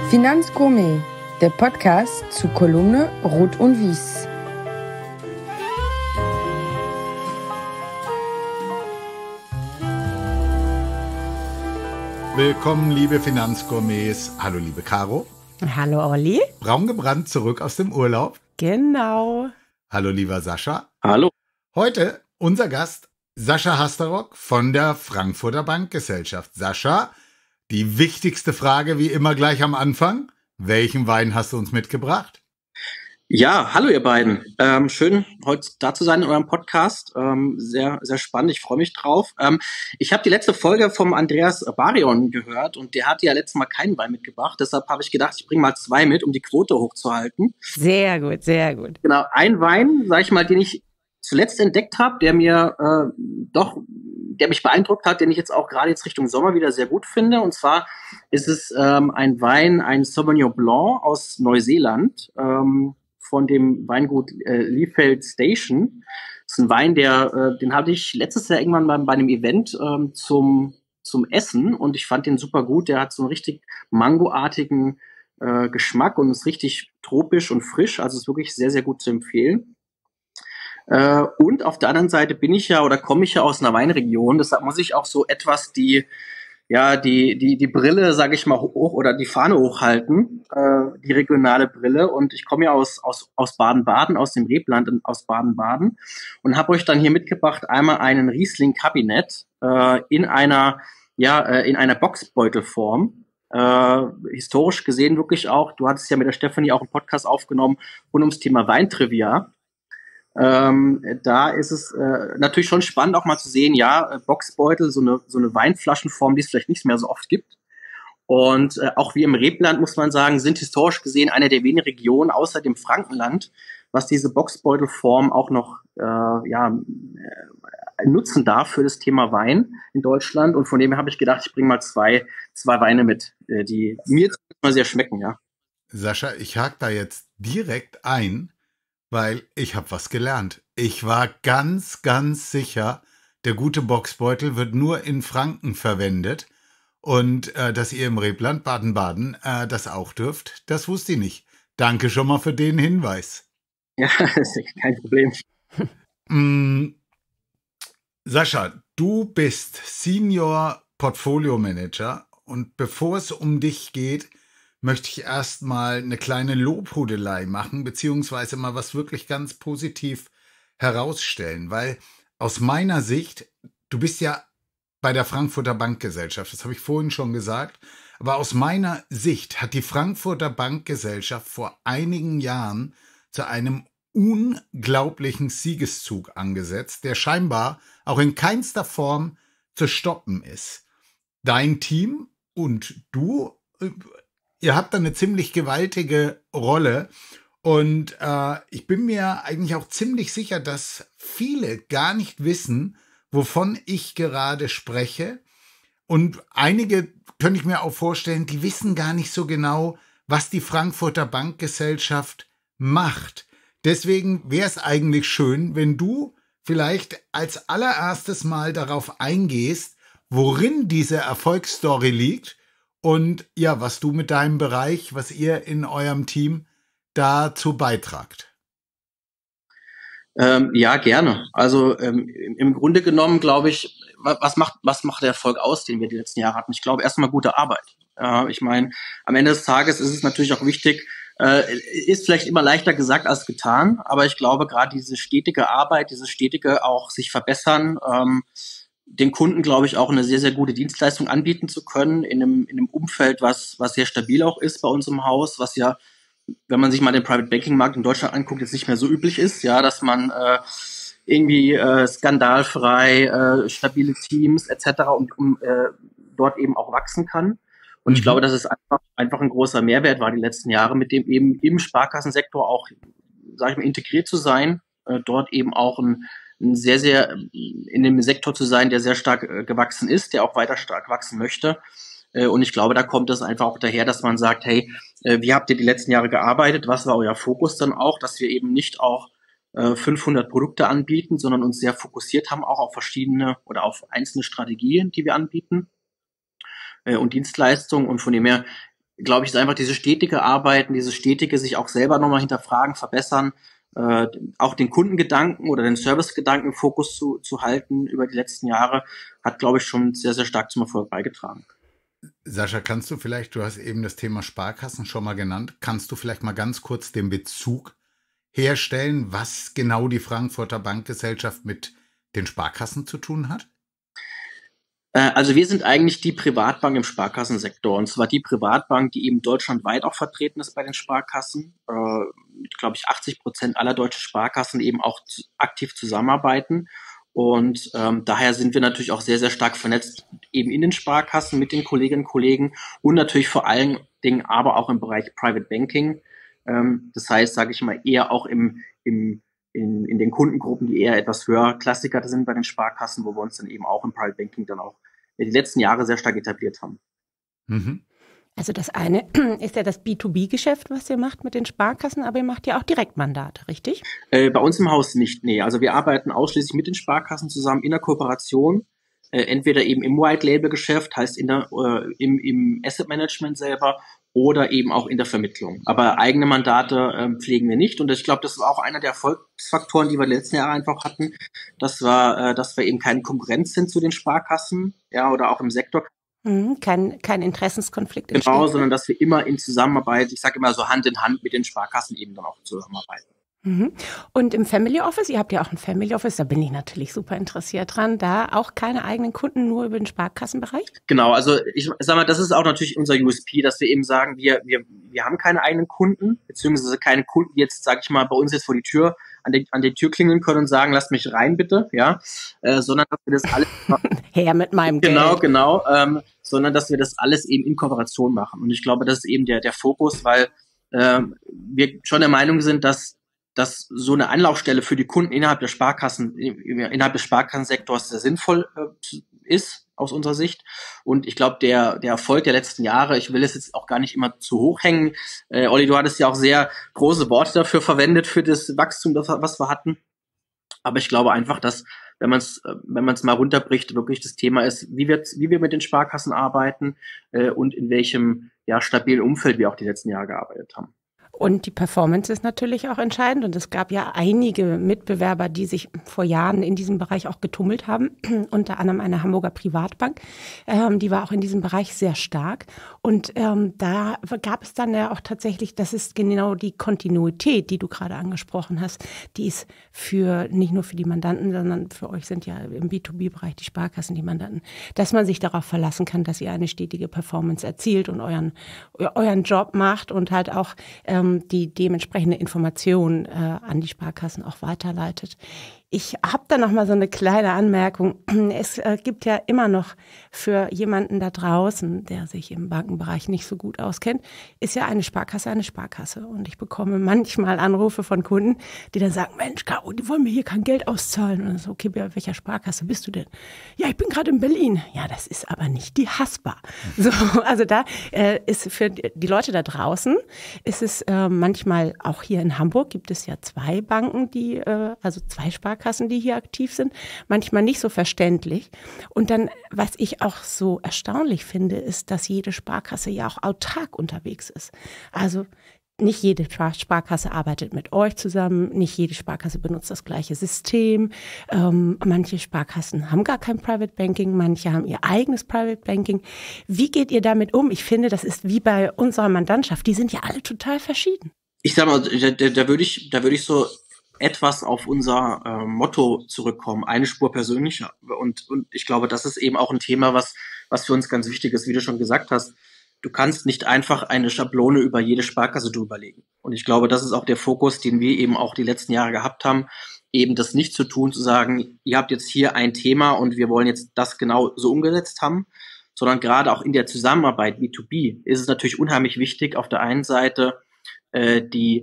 Finanzgourmet, der Podcast zu Kolumne Rot und Wies. Willkommen, liebe Finanzgourmets. Hallo, liebe Caro. Hallo, Olli. Braungebrannt zurück aus dem Urlaub. Genau. Hallo, lieber Sascha. Hallo. Heute unser Gast Sascha Hasterrock von der Frankfurter Bankgesellschaft. Sascha, die wichtigste Frage wie immer gleich am Anfang. Welchen Wein hast du uns mitgebracht? Ja, hallo ihr beiden. Schön, heute da zu sein in eurem Podcast. Sehr, sehr spannend. Ich freue mich drauf. Ich habe die letzte Folge vom Andreas Barion gehört und der hat ja letztes Mal keinen Wein mitgebracht. Deshalb habe ich gedacht, ich bringe mal 2 mit, um die Quote hochzuhalten. Sehr gut, sehr gut. Genau, ein Wein, sage ich mal, den ich zuletzt entdeckt habe, der mich beeindruckt hat, den ich jetzt auch gerade jetzt Richtung Sommer wieder sehr gut finde. Und zwar ist es ein Wein, ein Sauvignon Blanc aus Neuseeland, von dem Weingut Liefeld Station. Das ist ein Wein, den hatte ich letztes Jahr irgendwann bei einem Event zum Essen und ich fand den super gut. Der hat so einen richtig mangoartigen Geschmack und ist richtig tropisch und frisch. Also ist wirklich sehr, sehr gut zu empfehlen. Und auf der anderen Seite komme ich ja aus einer Weinregion. Deshalb muss ich auch so etwas die Brille, sage ich mal, hoch oder die Fahne hochhalten, die regionale Brille. Und ich komme ja aus Baden-Baden, aus dem Rebland aus Baden-Baden und habe euch dann hier mitgebracht einmal einen Riesling-Kabinett in einer Boxbeutelform. Historisch gesehen wirklich auch, du hattest ja mit der Stefanie auch einen Podcast aufgenommen rund ums Thema Weintrivia. Da ist es natürlich schon spannend auch mal zu sehen, Boxbeutel, so eine Weinflaschenform, die es vielleicht nicht mehr so oft gibt. Und auch wir im Rebland, muss man sagen, sind historisch gesehen eine der wenigen Regionen außer dem Frankenland, was diese Boxbeutelform auch noch nutzen darf für das Thema Wein in Deutschland. Und von dem her habe ich gedacht, ich bringe mal zwei Weine mit, die mir mal sehr schmecken, ja. Sascha, ich hake da jetzt direkt ein, weil ich habe was gelernt. Ich war ganz, ganz sicher, der gute Boxbeutel wird nur in Franken verwendet und dass ihr im Rebland Baden-Baden das auch dürft, das wusste ich nicht. Danke schon mal für den Hinweis. Ja, das ist kein Problem. Sascha, du bist Senior Portfolio Manager und bevor es um dich geht, möchte ich erstmal eine kleine Lobhudelei machen, beziehungsweise mal was wirklich ganz positiv herausstellen, weil aus meiner Sicht, du bist ja bei der Frankfurter Bankgesellschaft, das habe ich vorhin schon gesagt, aber aus meiner Sicht hat die Frankfurter Bankgesellschaft vor einigen Jahren zu einem unglaublichen Siegeszug angesetzt, der scheinbar auch in keinster Form zu stoppen ist. Dein Team und du, ihr habt da eine ziemlich gewaltige Rolle und ich bin mir eigentlich auch ziemlich sicher, dass viele gar nicht wissen, wovon ich gerade spreche. Und einige könnte ich mir auch vorstellen, die wissen gar nicht so genau, was die Frankfurter Bankgesellschaft macht. Deswegen wäre es eigentlich schön, wenn du vielleicht als allererstes mal darauf eingehst, worin diese Erfolgsstory liegt. Und ja, was du mit deinem Bereich, was ihr in eurem Team dazu beitragt. Ja, gerne. Also im Grunde genommen glaube ich, was macht der Erfolg aus, den wir die letzten Jahre hatten? Ich glaube erstmal gute Arbeit. Ich meine, am Ende des Tages ist es natürlich auch wichtig, ist vielleicht immer leichter gesagt als getan, aber ich glaube gerade diese stetige Arbeit, dieses stetige auch sich verbessern, den Kunden, glaube ich, auch eine sehr, sehr gute Dienstleistung anbieten zu können in einem Umfeld, was sehr stabil auch ist bei uns im Haus, was ja, wenn man sich mal den Private Banking Markt in Deutschland anguckt, jetzt nicht mehr so üblich ist, ja, dass man irgendwie skandalfrei, stabile Teams etc. und dort eben auch wachsen kann. Und ich glaube, dass es einfach ein großer Mehrwert war die letzten Jahre, mit dem eben im Sparkassensektor auch, sage ich mal, integriert zu sein, dort eben auch ein sehr, sehr in dem Sektor zu sein, der sehr stark gewachsen ist, der auch weiter stark wachsen möchte. Und ich glaube, da kommt es einfach auch daher, dass man sagt, hey, wie habt ihr die letzten Jahre gearbeitet? Was war euer Fokus dann auch? Dass wir eben nicht auch 500 Produkte anbieten, sondern uns sehr fokussiert haben, auch auf verschiedene oder auf einzelne Strategien, die wir anbieten und Dienstleistungen. Und von dem her glaube ich, ist einfach dieses stetige Arbeiten, dieses stetige sich auch selber nochmal hinterfragen, verbessern, auch den Kundengedanken oder den Servicegedanken im Fokus zu halten über die letzten Jahre, hat, glaube ich, schon sehr, sehr stark zum Erfolg beigetragen. Sascha, du hast eben das Thema Sparkassen schon mal genannt, kannst du vielleicht mal ganz kurz den Bezug herstellen, was genau die Frankfurter Bankgesellschaft mit den Sparkassen zu tun hat? Also wir sind eigentlich die Privatbank im Sparkassensektor, und zwar die Privatbank, die eben deutschlandweit auch vertreten ist bei den Sparkassen, mit, glaube ich, 80% aller deutschen Sparkassen eben auch aktiv zusammenarbeiten. Und daher sind wir natürlich auch sehr, sehr stark vernetzt eben in den Sparkassen mit den Kolleginnen und Kollegen und natürlich vor allen Dingen aber auch im Bereich Private Banking. Das heißt, sage ich mal, eher auch in den Kundengruppen, die eher etwas höherklassiger sind bei den Sparkassen, wo wir uns dann eben auch im Private Banking dann auch die letzten Jahre sehr stark etabliert haben. Mhm. Also das eine ist ja das B2B-Geschäft, was ihr macht mit den Sparkassen, aber ihr macht ja auch Direktmandate, richtig? Bei uns im Haus nicht, nee. Also wir arbeiten ausschließlich mit den Sparkassen zusammen in der Kooperation, entweder eben im White-Label-Geschäft, heißt im Asset-Management selber, oder eben auch in der Vermittlung. Aber eigene Mandate pflegen wir nicht. Und ich glaube, das war auch einer der Erfolgsfaktoren, die wir letzten Jahre einfach hatten, dass wir eben keine Konkurrenz sind zu den Sparkassen, ja, oder auch im Sektor. Kein Interessenskonflikt. Genau, sondern dass wir immer in Zusammenarbeit, ich sage immer so Hand in Hand mit den Sparkassen eben dann auch zusammenarbeiten. Und im Family Office, ihr habt ja auch ein Family Office, da bin ich natürlich super interessiert dran, da auch keine eigenen Kunden, nur über den Sparkassenbereich? Genau, also ich sag mal, das ist auch natürlich unser USP, dass wir eben sagen, wir haben keine eigenen Kunden, beziehungsweise keine Kunden, die jetzt, sag ich mal, bei uns jetzt vor die Tür, an die Tür klingeln können und sagen, lasst mich rein bitte, ja, sondern dass wir das alles her mit meinem Geld. Genau, sondern dass wir das alles eben in Kooperation machen. Und ich glaube, das ist eben der Fokus, weil wir schon der Meinung sind, dass so eine Anlaufstelle für die Kunden innerhalb des Sparkassensektors sehr sinnvoll ist aus unserer Sicht. Und ich glaube, der Erfolg der letzten Jahre, ich will es jetzt auch gar nicht immer zu hoch hängen. Olli, du hattest ja auch sehr große Worte dafür verwendet, für das Wachstum, was wir hatten. Aber ich glaube einfach, dass, wenn man es mal runterbricht, wirklich das Thema ist, wie wir mit den Sparkassen arbeiten und in welchem stabilen Umfeld wir auch die letzten Jahre gearbeitet haben. Und die Performance ist natürlich auch entscheidend. Und es gab ja einige Mitbewerber, die sich vor Jahren in diesem Bereich auch getummelt haben. Unter anderem eine Hamburger Privatbank. Die war auch in diesem Bereich sehr stark. Und da gab es dann ja auch tatsächlich, das ist genau die Kontinuität, die du gerade angesprochen hast. Die ist nicht nur für die Mandanten, sondern für euch sind ja im B2B-Bereich die Sparkassen die Mandanten. Dass man sich darauf verlassen kann, dass ihr eine stetige Performance erzielt und euren Job macht und halt auch die dementsprechende Information an die Sparkassen auch weiterleitet. Ich habe da noch mal so eine kleine Anmerkung. Es gibt ja immer noch für jemanden da draußen, der sich im Bankenbereich nicht so gut auskennt, ist ja eine Sparkasse eine Sparkasse. Und ich bekomme manchmal Anrufe von Kunden, die dann sagen, Mensch, Caro, die wollen mir hier kein Geld auszahlen. Und so, okay, bei welcher Sparkasse bist du denn? Ja, ich bin gerade in Berlin. Ja, das ist aber nicht die Haspa. So, also da ist für die Leute da draußen, ist es manchmal, auch hier in Hamburg gibt es ja zwei Banken, also zwei Sparkassen, die hier aktiv sind, manchmal nicht so verständlich. Und dann, was ich auch so erstaunlich finde, ist, dass jede Sparkasse ja auch autark unterwegs ist. Also nicht jede Sparkasse arbeitet mit euch zusammen, nicht jede Sparkasse benutzt das gleiche System. Manche Sparkassen haben gar kein Private Banking, manche haben ihr eigenes Private Banking. Wie geht ihr damit um? Ich finde, das ist wie bei unserer Mandantschaft, die sind ja alle total verschieden. Ich sag mal, da würde ich so etwas auf unser Motto zurückkommen, eine Spur persönlicher. Und ich glaube, das ist eben auch ein Thema, was für uns ganz wichtig ist, wie du schon gesagt hast. Du kannst nicht einfach eine Schablone über jede Sparkasse drüber legen. Und ich glaube, das ist auch der Fokus, den wir eben auch die letzten Jahre gehabt haben, eben das nicht zu tun, zu sagen, ihr habt jetzt hier ein Thema und wir wollen jetzt das genau so umgesetzt haben, sondern gerade auch in der Zusammenarbeit B2B ist es natürlich unheimlich wichtig, auf der einen Seite die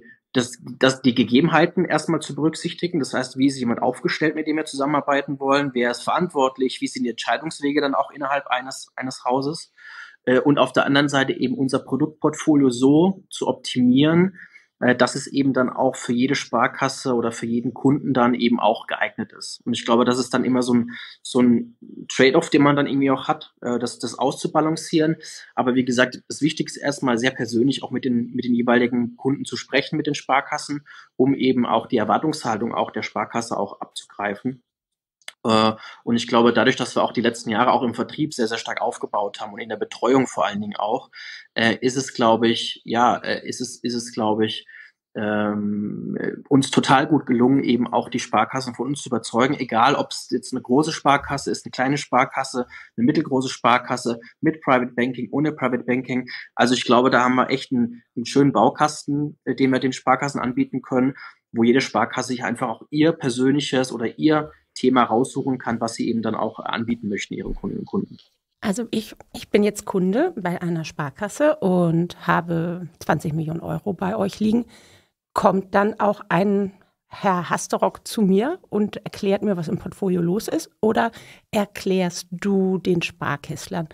Gegebenheiten erstmal zu berücksichtigen. Das heißt, wie ist jemand aufgestellt, mit dem wir zusammenarbeiten wollen? Wer ist verantwortlich? Wie sind die Entscheidungswege dann auch innerhalb eines Hauses? Und auf der anderen Seite eben unser Produktportfolio so zu optimieren, dass es eben dann auch für jede Sparkasse oder für jeden Kunden dann eben auch geeignet ist. Und ich glaube, das ist dann immer so ein Trade-off, den man dann irgendwie auch hat, das auszubalancieren. Aber wie gesagt, das Wichtigste ist erstmal sehr persönlich auch mit den jeweiligen Kunden zu sprechen, mit den Sparkassen, um eben auch die Erwartungshaltung auch der Sparkasse auch abzugreifen. Und ich glaube, dadurch, dass wir auch die letzten Jahre auch im Vertrieb sehr, sehr stark aufgebaut haben und in der Betreuung vor allen Dingen auch, ist es, glaube ich, uns total gut gelungen, eben auch die Sparkassen von uns zu überzeugen, egal ob es jetzt eine große Sparkasse ist, eine kleine Sparkasse, eine mittelgroße Sparkasse, mit Private Banking, ohne Private Banking. Also ich glaube, da haben wir echt einen schönen Baukasten, den wir den Sparkassen anbieten können, wo jede Sparkasse sich einfach auch ihr persönliches oder ihr Thema raussuchen kann, was sie eben dann auch anbieten möchten, ihren Kundinnen und Kunden. Also ich bin jetzt Kunde bei einer Sparkasse und habe 20 Millionen Euro bei euch liegen. Kommt dann auch ein Herr Hasterock zu mir und erklärt mir, was im Portfolio los ist? Oder erklärst du den Sparkasslern,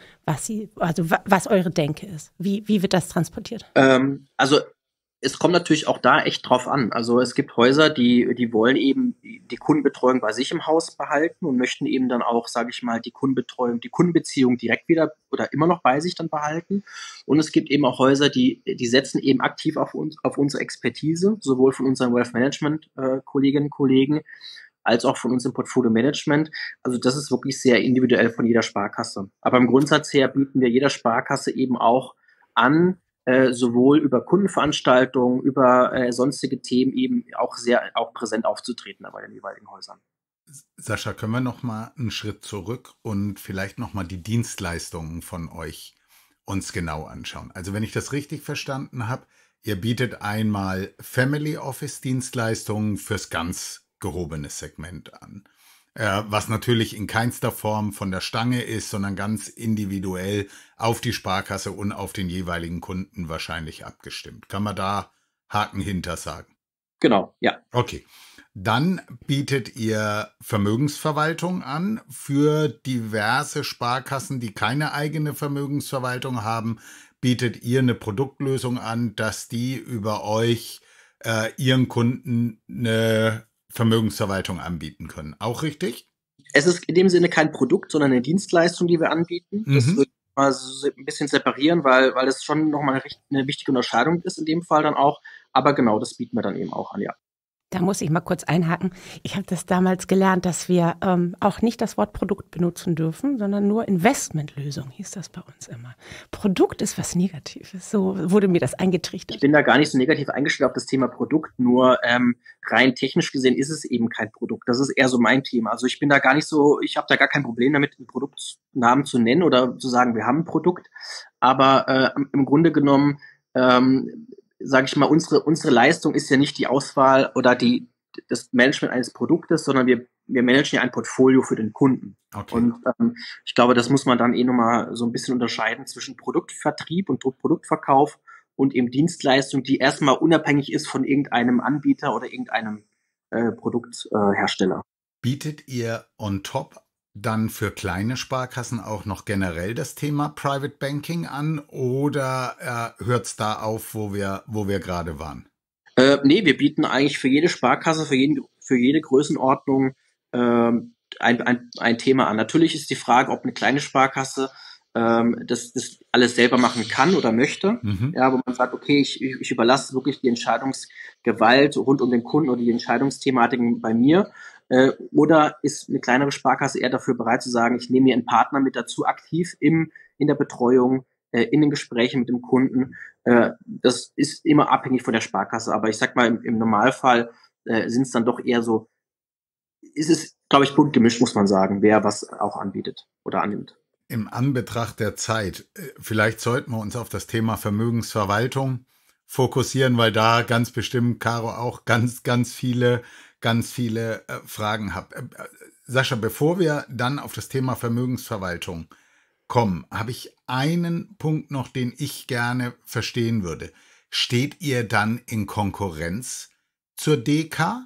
was eure Denke ist? Wie wird das transportiert? Also es kommt natürlich auch da echt drauf an. Also es gibt Häuser, die wollen eben die Kundenbetreuung bei sich im Haus behalten und möchten eben dann auch, sage ich mal, die Kundenbetreuung, die Kundenbeziehung direkt wieder oder immer noch bei sich dann behalten. Und es gibt eben auch Häuser, die setzen eben aktiv auf unsere Expertise, sowohl von unseren Wealth Management Kolleginnen und Kollegen als auch von uns im Portfolio Management. Also das ist wirklich sehr individuell von jeder Sparkasse. Aber im Grundsatz her bieten wir jeder Sparkasse eben auch an, sowohl über Kundenveranstaltungen, über sonstige Themen eben auch präsent aufzutreten bei den jeweiligen Häusern. Sascha, können wir noch mal einen Schritt zurück und vielleicht noch mal die Dienstleistungen von euch uns genau anschauen? Also wenn ich das richtig verstanden habe, ihr bietet einmal Family Office Dienstleistungen fürs ganz gehobene Segment an. Was natürlich in keinster Form von der Stange ist, sondern ganz individuell auf die Sparkasse und auf den jeweiligen Kunden wahrscheinlich abgestimmt. Kann man da Haken hinter sagen? Genau, ja. Okay. Dann bietet ihr Vermögensverwaltung an für diverse Sparkassen, die keine eigene Vermögensverwaltung haben. Bietet ihr eine Produktlösung an, dass die über euch ihren Kunden eine Vermögensverwaltung anbieten können. Auch richtig? Es ist in dem Sinne kein Produkt, sondern eine Dienstleistung, die wir anbieten. Das würde ich mal so ein bisschen separieren, weil es schon nochmal eine wichtige Unterscheidung ist in dem Fall dann auch. Aber genau, das bieten wir dann eben auch an, ja. Da muss ich mal kurz einhaken. Ich habe das damals gelernt, dass wir auch nicht das Wort Produkt benutzen dürfen, sondern nur Investmentlösung hieß das bei uns immer. Produkt ist was Negatives. So wurde mir das eingetrichtert. Ich bin da gar nicht so negativ eingestellt auf das Thema Produkt, nur rein technisch gesehen ist es eben kein Produkt. Das ist eher so mein Thema. Also ich bin da gar nicht so, ich habe da gar kein Problem damit, einen Produktnamen zu nennen oder zu sagen, wir haben ein Produkt. Aber im Grunde genommen sage ich mal, unsere Leistung ist ja nicht die Auswahl oder das Management eines Produktes, sondern wir managen ja ein Portfolio für den Kunden. Okay. Und ich glaube, das muss man dann nochmal so ein bisschen unterscheiden zwischen Produktvertrieb und Produktverkauf und eben Dienstleistung, die erstmal unabhängig ist von irgendeinem Anbieter oder irgendeinem Produkthersteller. Bietet ihr on top dann für kleine Sparkassen auch noch generell das Thema Private Banking an oder hört es da auf, wo wir gerade waren? Nee, wir bieten eigentlich für jede Sparkasse, für jede Größenordnung ein Thema an. Natürlich ist die Frage, ob eine kleine Sparkasse das alles selber machen kann oder möchte. Ja, wo man sagt, okay, ich überlasse wirklich die Entscheidungsgewalt rund um den Kunden oder die Entscheidungsthematiken bei mir. Oder ist eine kleinere Sparkasse eher dafür bereit zu sagen, ich nehme mir einen Partner mit dazu aktiv in der Betreuung, in den Gesprächen mit dem Kunden. Das ist immer abhängig von der Sparkasse. Aber ich sag mal, im Normalfall sind es dann doch eher so, ist es, glaube ich, bunt gemischt, muss man sagen, wer was auch anbietet oder annimmt. Im Anbetracht der Zeit, vielleicht sollten wir uns auf das Thema Vermögensverwaltung fokussieren, weil da ganz bestimmt, Caro, auch ganz viele Fragen habt. Sascha, bevor wir dann auf das Thema Vermögensverwaltung kommen, habe ich einen Punkt noch, den ich gerne verstehen würde. Steht ihr dann in Konkurrenz zur DK?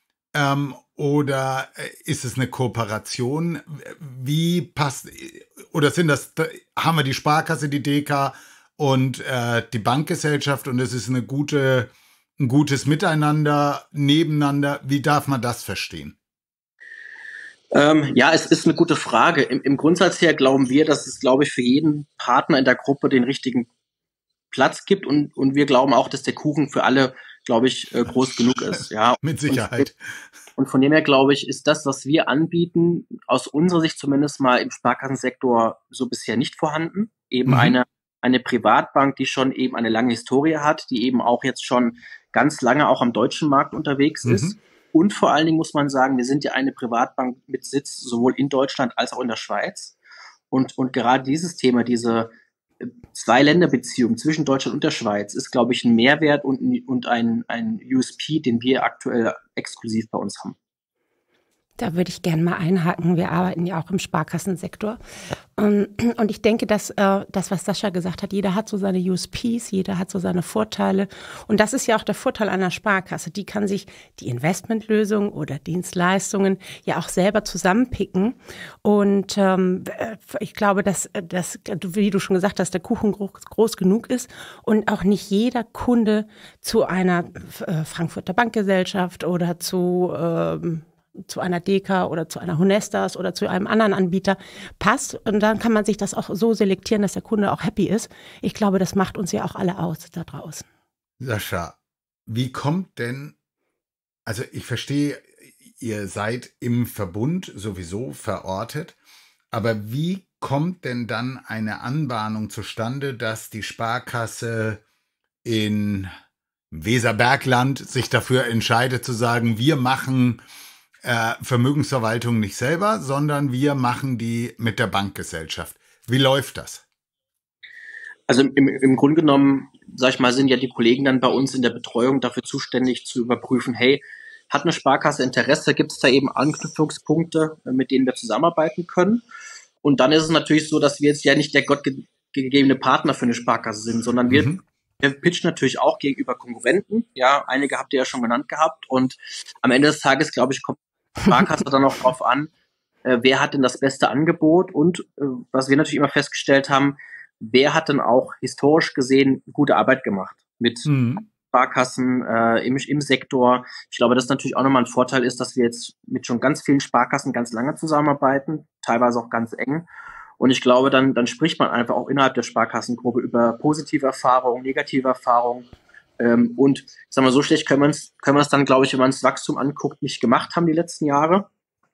Oder ist es eine Kooperation? Wie passt, oder haben wir die Sparkasse, die DK und die Bankgesellschaft und es ist eine gute ein gutes Miteinander, nebeneinander? Wie darf man das verstehen? Ja, es ist eine gute Frage. Im Grundsatz her glauben wir, dass es, glaube ich, für jeden Partner in der Gruppe den richtigen Platz gibt und wir glauben auch, dass der Kuchen für alle, glaube ich, groß genug ist. Ja, mit Sicherheit. Und von dem her, glaube ich, ist das, was wir anbieten, aus unserer Sicht zumindest mal im Sparkassensektor so bisher nicht vorhanden. Eben eine Privatbank, die schon eben eine lange Historie hat, die eben auch jetzt schon ganz lange auch am deutschen Markt unterwegs ist. Und vor allen Dingen muss man sagen, wir sind ja eine Privatbank mit Sitz sowohl in Deutschland als auch in der Schweiz. Und gerade dieses Thema, diese Zwei-Länder-Beziehung zwischen Deutschland und der Schweiz ist, glaube ich, ein Mehrwert und ein USP, den wir aktuell exklusiv bei uns haben. Da würde ich gerne mal einhaken. Wir arbeiten ja auch im Sparkassensektor. Und ich denke, dass das, was Sascha gesagt hat, jeder hat so seine USPs, jeder hat so seine Vorteile. Und das ist ja auch der Vorteil einer Sparkasse. Die kann sich die Investmentlösung oder Dienstleistungen ja auch selber zusammenpicken. Und ich glaube, dass, wie du schon gesagt hast, der Kuchen groß genug ist und auch nicht jeder Kunde zu einer Frankfurter Bankgesellschaft oder zu einer Deka oder zu einer Honestas oder zu einem anderen Anbieter passt. Und dann kann man sich das auch so selektieren, dass der Kunde auch happy ist. Ich glaube, das macht uns ja auch alle aus da draußen. Sascha, wie kommt denn, also ich verstehe, ihr seid im Verbund sowieso verortet, aber wie kommt denn dann eine Anbahnung zustande, dass die Sparkasse in Weserbergland sich dafür entscheidet zu sagen, wir machen Vermögensverwaltung nicht selber, sondern wir machen die mit der Bankgesellschaft. Wie läuft das? Also im Grunde genommen, sag ich mal, sind ja die Kollegen dann bei uns in der Betreuung dafür zuständig zu überprüfen, hey, hat eine Sparkasse Interesse, gibt es da eben Anknüpfungspunkte, mit denen wir zusammenarbeiten können? Und dann ist es natürlich so, dass wir jetzt ja nicht der gottgegebene Partner für eine Sparkasse sind, sondern wir pitchen natürlich auch gegenüber Konkurrenten. Ja, einige habt ihr ja schon genannt gehabt. Und am Ende des Tages, glaube ich, kommt Sparkasse dann auch drauf an, wer hat denn das beste Angebot und was wir natürlich immer festgestellt haben, wer hat denn auch historisch gesehen gute Arbeit gemacht mit Sparkassen im Sektor. Ich glaube, dass natürlich auch nochmal ein Vorteil ist, dass wir jetzt mit schon ganz vielen Sparkassen ganz lange zusammenarbeiten, teilweise auch ganz eng. Und ich glaube, dann spricht man einfach auch innerhalb der Sparkassengruppe über positive Erfahrungen, negative Erfahrungen. Und ich sag mal, so schlecht können wir es dann, glaube ich, wenn man das Wachstum anguckt, nicht gemacht haben die letzten Jahre.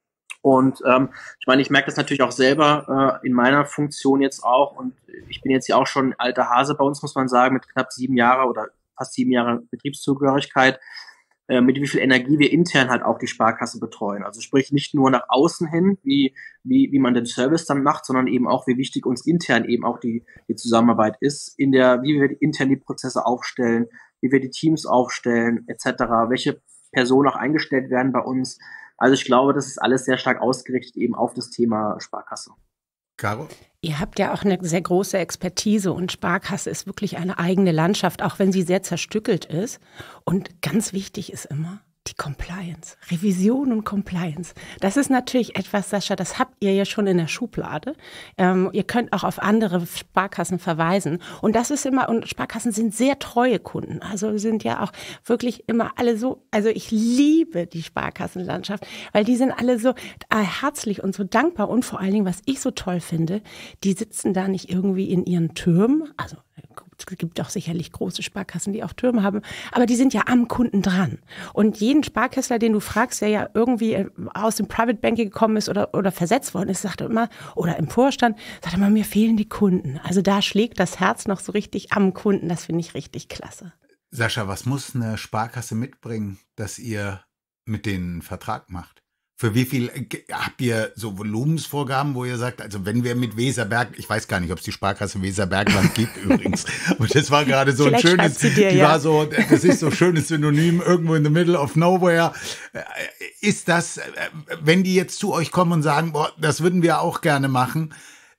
Und ich meine, ich merke das natürlich auch selber in meiner Funktion jetzt auch. Und ich bin jetzt ja auch schon ein alter Hase bei uns, muss man sagen, mit knapp 7 Jahren oder fast 7 Jahre Betriebszugehörigkeit, mit wie viel Energie wir intern halt auch die Sparkasse betreuen. Also sprich nicht nur nach außen hin, wie man den Service dann macht, sondern eben auch, wie wichtig uns intern eben auch die Zusammenarbeit ist, wie wir intern die Prozesse aufstellen, wie wir die Teams aufstellen, etc., welche Personen auch eingestellt werden bei uns. Also ich glaube, das ist alles sehr stark ausgerichtet eben auf das Thema Sparkasse. Caro? Ihr habt ja auch eine sehr große Expertise und Sparkasse ist wirklich eine eigene Landschaft, auch wenn sie sehr zerstückelt ist. Und ganz wichtig ist immer die Compliance, Revision und Compliance. Das ist natürlich etwas, Sascha, das habt ihr ja schon in der Schublade. Ihr könnt auch auf andere Sparkassen verweisen. Und das ist immer, und Sparkassen sind sehr treue Kunden. Also sind ja auch wirklich immer alle so, also ich liebe die Sparkassenlandschaft, weil die sind alle so herzlich und so dankbar. Und vor allen Dingen, was ich so toll finde, die sitzen da nicht irgendwie in ihren Türmen, also es gibt auch sicherlich große Sparkassen, die auch Türme haben, aber die sind ja am Kunden dran. Und jeden Sparkassler, den du fragst, der ja irgendwie aus dem Private Banking gekommen ist oder versetzt worden ist, sagt er immer, oder im Vorstand, sagt er immer, mir fehlen die Kunden. Also da schlägt das Herz noch so richtig am Kunden. Das finde ich richtig klasse. Sascha, was muss eine Sparkasse mitbringen, dass ihr mit denen einen Vertrag macht? Für wie viel habt ihr so Volumensvorgaben, wo ihr sagt, also wenn wir mit Weserberg, ich weiß gar nicht, ob es die Sparkasse Weserbergland gibt übrigens, aber das war gerade so ein schönes, das ist so ein schönes Synonym, irgendwo in the middle of nowhere. Ist das, wenn die jetzt zu euch kommen und sagen, boah, das würden wir auch gerne machen,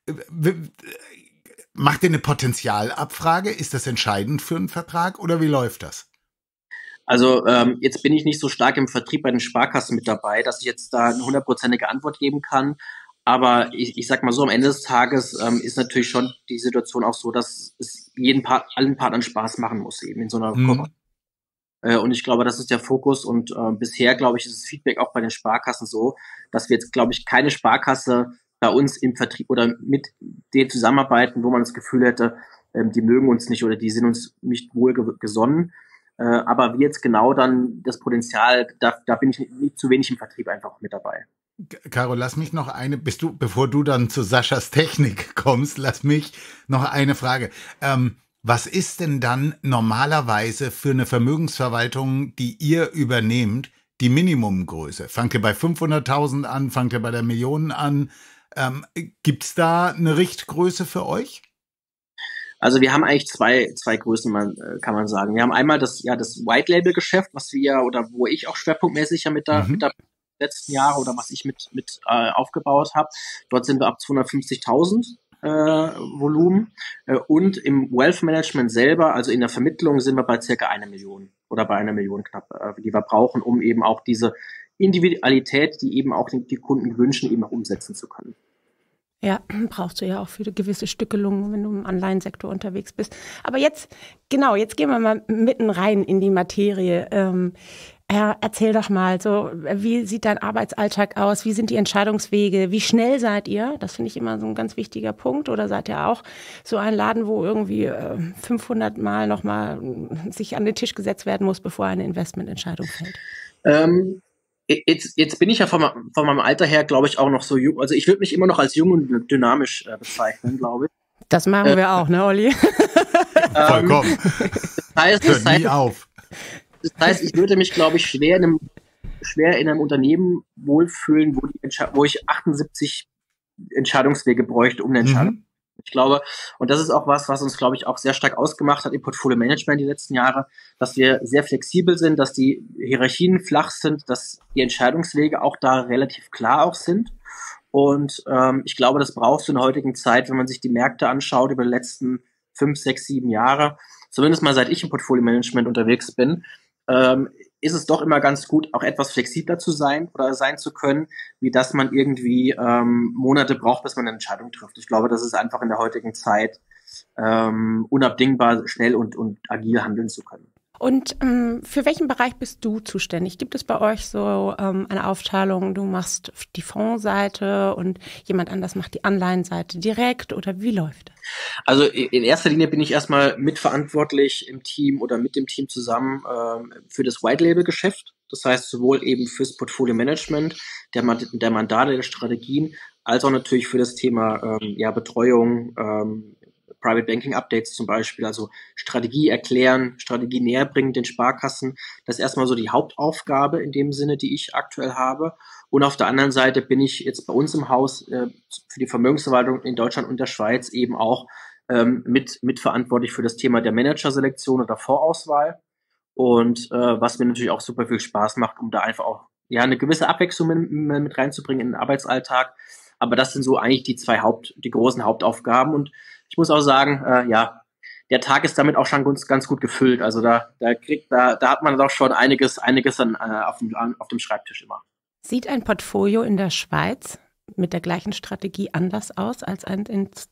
macht ihr eine Potenzialabfrage? Ist das entscheidend für einen Vertrag oder wie läuft das? Also jetzt bin ich nicht so stark im Vertrieb bei den Sparkassen mit dabei, dass ich jetzt da eine 100%ige Antwort geben kann. Aber ich sag mal so, am Ende des Tages ist natürlich schon die Situation auch so, dass es allen Partnern Spaß machen muss eben in so einer Kooperation. Und ich glaube, das ist der Fokus. Und bisher, glaube ich, ist das Feedback auch bei den Sparkassen so, dass wir jetzt, glaube ich, keine Sparkasse bei uns im Vertrieb oder mit denen zusammenarbeiten, wo man das Gefühl hätte, die mögen uns nicht oder die sind uns nicht wohl gesonnen. Aber wie jetzt genau dann das Potenzial, da bin ich nicht zu wenig im Vertrieb einfach mit dabei. Caro, lass mich noch bevor du dann zu Saschas Technik kommst, lass mich noch eine Frage. Was ist denn dann normalerweise für eine Vermögensverwaltung, die ihr übernehmt, die Minimumgröße? Fangt ihr bei 500.000 an? Fangt ihr bei der Million an? Gibt's da eine Richtgröße für euch? Also wir haben eigentlich zwei Größen, kann man sagen. Wir haben einmal das White-Label-Geschäft, wo ich auch schwerpunktmäßig ja mit der letzten Jahre oder was ich mit aufgebaut habe. Dort sind wir ab 250.000 Volumen. Und im Wealth Management selber, also in der Vermittlung, sind wir bei circa 1 Million oder bei 1 Million knapp, die wir brauchen, um eben auch diese Individualität, die eben auch die Kunden wünschen, eben auch umsetzen zu können. Ja, brauchst du ja auch für gewisse Stückelungen, wenn du im Anleihensektor unterwegs bist. Aber jetzt gehen wir mal mitten rein in die Materie. Erzähl doch mal, wie sieht dein Arbeitsalltag aus? Wie sind die Entscheidungswege? Wie schnell seid ihr? Das finde ich immer so ein ganz wichtiger Punkt. Oder seid ihr auch so ein Laden, wo irgendwie 500 Mal nochmal sich an den Tisch gesetzt werden muss, bevor eine Investmententscheidung fällt? Jetzt bin ich ja von meinem Alter her, glaube ich, auch noch so jung. Also ich würde mich immer noch als jung und dynamisch bezeichnen, glaube ich. Das machen wir auch, ne, Olli? Vollkommen. Das heißt, ich würde mich, glaube ich, schwer in einem Unternehmen wohlfühlen, wo ich 78 Entscheidungswege bräuchte, um eine Entscheidung. Ich glaube, und das ist auch was uns, glaube ich, auch sehr stark ausgemacht hat im Portfolio Management die letzten Jahre, dass wir sehr flexibel sind, dass die Hierarchien flach sind, dass die Entscheidungswege auch da relativ klar auch sind. Und ich glaube, das brauchst du in der heutigen Zeit, wenn man sich die Märkte anschaut über die letzten 5, 6, 7 Jahre, zumindest mal seit ich im Portfolio Management unterwegs bin, ist es doch immer ganz gut, auch etwas flexibler zu sein oder sein zu können, wie dass man irgendwie Monate braucht, bis man eine Entscheidung trifft. Ich glaube, das ist einfach in der heutigen Zeit unabdingbar, schnell und agil handeln zu können. Und für welchen Bereich bist du zuständig? Gibt es bei euch so eine Aufteilung, du machst die Fondsseite und jemand anders macht die Anleihenseite direkt oder wie läuft das? Also in erster Linie bin ich erstmal mitverantwortlich im Team oder mit dem Team zusammen für das White-Label-Geschäft. Das heißt sowohl eben fürs Portfolio-Management, der Mandate, der Strategien, als auch natürlich für das Thema Betreuung, Private Banking Updates zum Beispiel, also Strategie erklären, Strategie näher bringen den Sparkassen. Das ist erstmal so die Hauptaufgabe in dem Sinne, die ich aktuell habe. Und auf der anderen Seite bin ich jetzt bei uns im Haus für die Vermögensverwaltung in Deutschland und der Schweiz eben auch mitverantwortlich für das Thema der Managerselektion oder Fondsauswahl. Und was mir natürlich auch super viel Spaß macht, um da einfach auch eine gewisse Abwechslung mit reinzubringen in den Arbeitsalltag. Aber das sind so eigentlich die großen Hauptaufgaben. Und ich muss auch sagen, der Tag ist damit auch schon ganz gut gefüllt. Also da hat man doch schon einiges dann auf dem Schreibtisch immer. Sieht ein Portfolio in der Schweiz mit der gleichen Strategie anders aus als eins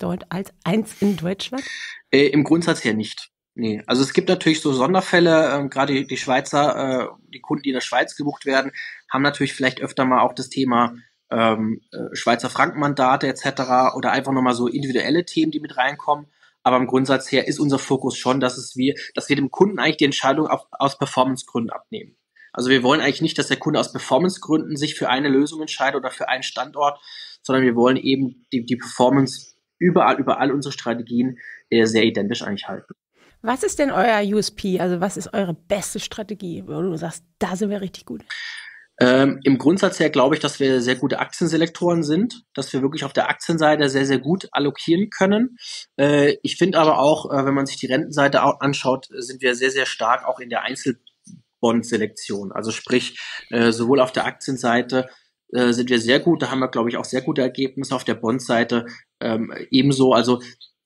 in Deutschland? Im Grundsatz her nicht. Nee, also es gibt natürlich so Sonderfälle, gerade die Schweizer, die Kunden, die in der Schweiz gebucht werden, haben natürlich vielleicht öfter mal auch das Thema Schweizer Frankenmandate etc. oder einfach nochmal so individuelle Themen, die mit reinkommen. Aber im Grundsatz her ist unser Fokus schon, dass wir dem Kunden eigentlich die Entscheidung aus Performancegründen abnehmen. Also wir wollen eigentlich nicht, dass der Kunde aus Performancegründen sich für eine Lösung entscheidet oder für einen Standort, sondern wir wollen eben die Performance über all unsere Strategien sehr identisch eigentlich halten. Was ist denn euer USP? Also was ist eure beste Strategie, wo du sagst, da sind wir richtig gut? Im Grundsatz her glaube ich, dass wir sehr gute Aktienselektoren sind, dass wir wirklich auf der Aktienseite sehr, sehr gut allokieren können. Ich finde aber auch, wenn man sich die Rentenseite anschaut, sind wir sehr, sehr stark auch in der Einzelbond-Selektion. Also sprich, sowohl auf der Aktienseite sind wir sehr gut, da haben wir, glaube ich, auch sehr gute Ergebnisse, auf der Bondseite ebenso. Also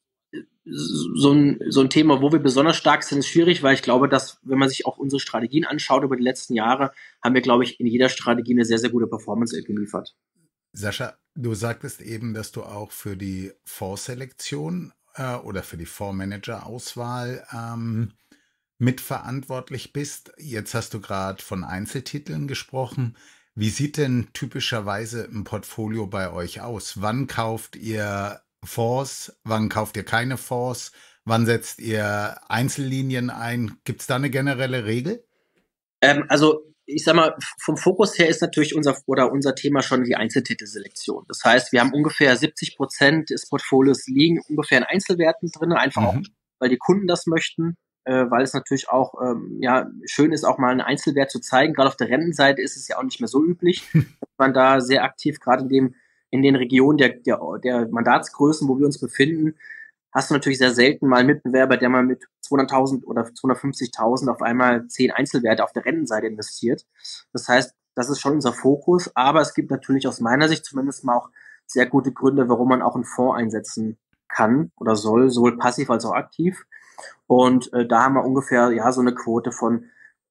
so ein Thema, wo wir besonders stark sind, ist schwierig, weil ich glaube, dass, wenn man sich auch unsere Strategien anschaut über die letzten Jahre, haben wir, glaube ich, in jeder Strategie eine sehr, sehr gute Performance geliefert. Sascha, du sagtest eben, dass du auch für die Fondsselektion oder für die Fondsmanager-Auswahl mitverantwortlich bist. Jetzt hast du gerade von Einzeltiteln gesprochen. Wie sieht denn typischerweise ein Portfolio bei euch aus? Wann kauft ihr Fonds? Wann kauft ihr keine Fonds? Wann setzt ihr Einzellinien ein? Gibt es da eine generelle Regel? Also ich sag mal, vom Fokus her ist natürlich unser Thema schon die Einzeltitelselektion. Das heißt, wir haben ungefähr 70% des Portfolios liegen ungefähr in Einzelwerten drin, einfach auch, weil die Kunden das möchten, weil es natürlich auch schön ist, auch mal einen Einzelwert zu zeigen. Gerade auf der Rentenseite ist es ja auch nicht mehr so üblich, dass man da sehr aktiv, gerade in den Regionen der Mandatsgrößen, wo wir uns befinden, hast du natürlich sehr selten mal einen Mitbewerber, der mal mit 200.000 oder 250.000 auf einmal 10 Einzelwerte auf der Rentenseite investiert. Das heißt, das ist schon unser Fokus, aber es gibt natürlich aus meiner Sicht zumindest mal auch sehr gute Gründe, warum man auch einen Fonds einsetzen kann oder soll, sowohl passiv als auch aktiv. Und da haben wir ungefähr so eine Quote von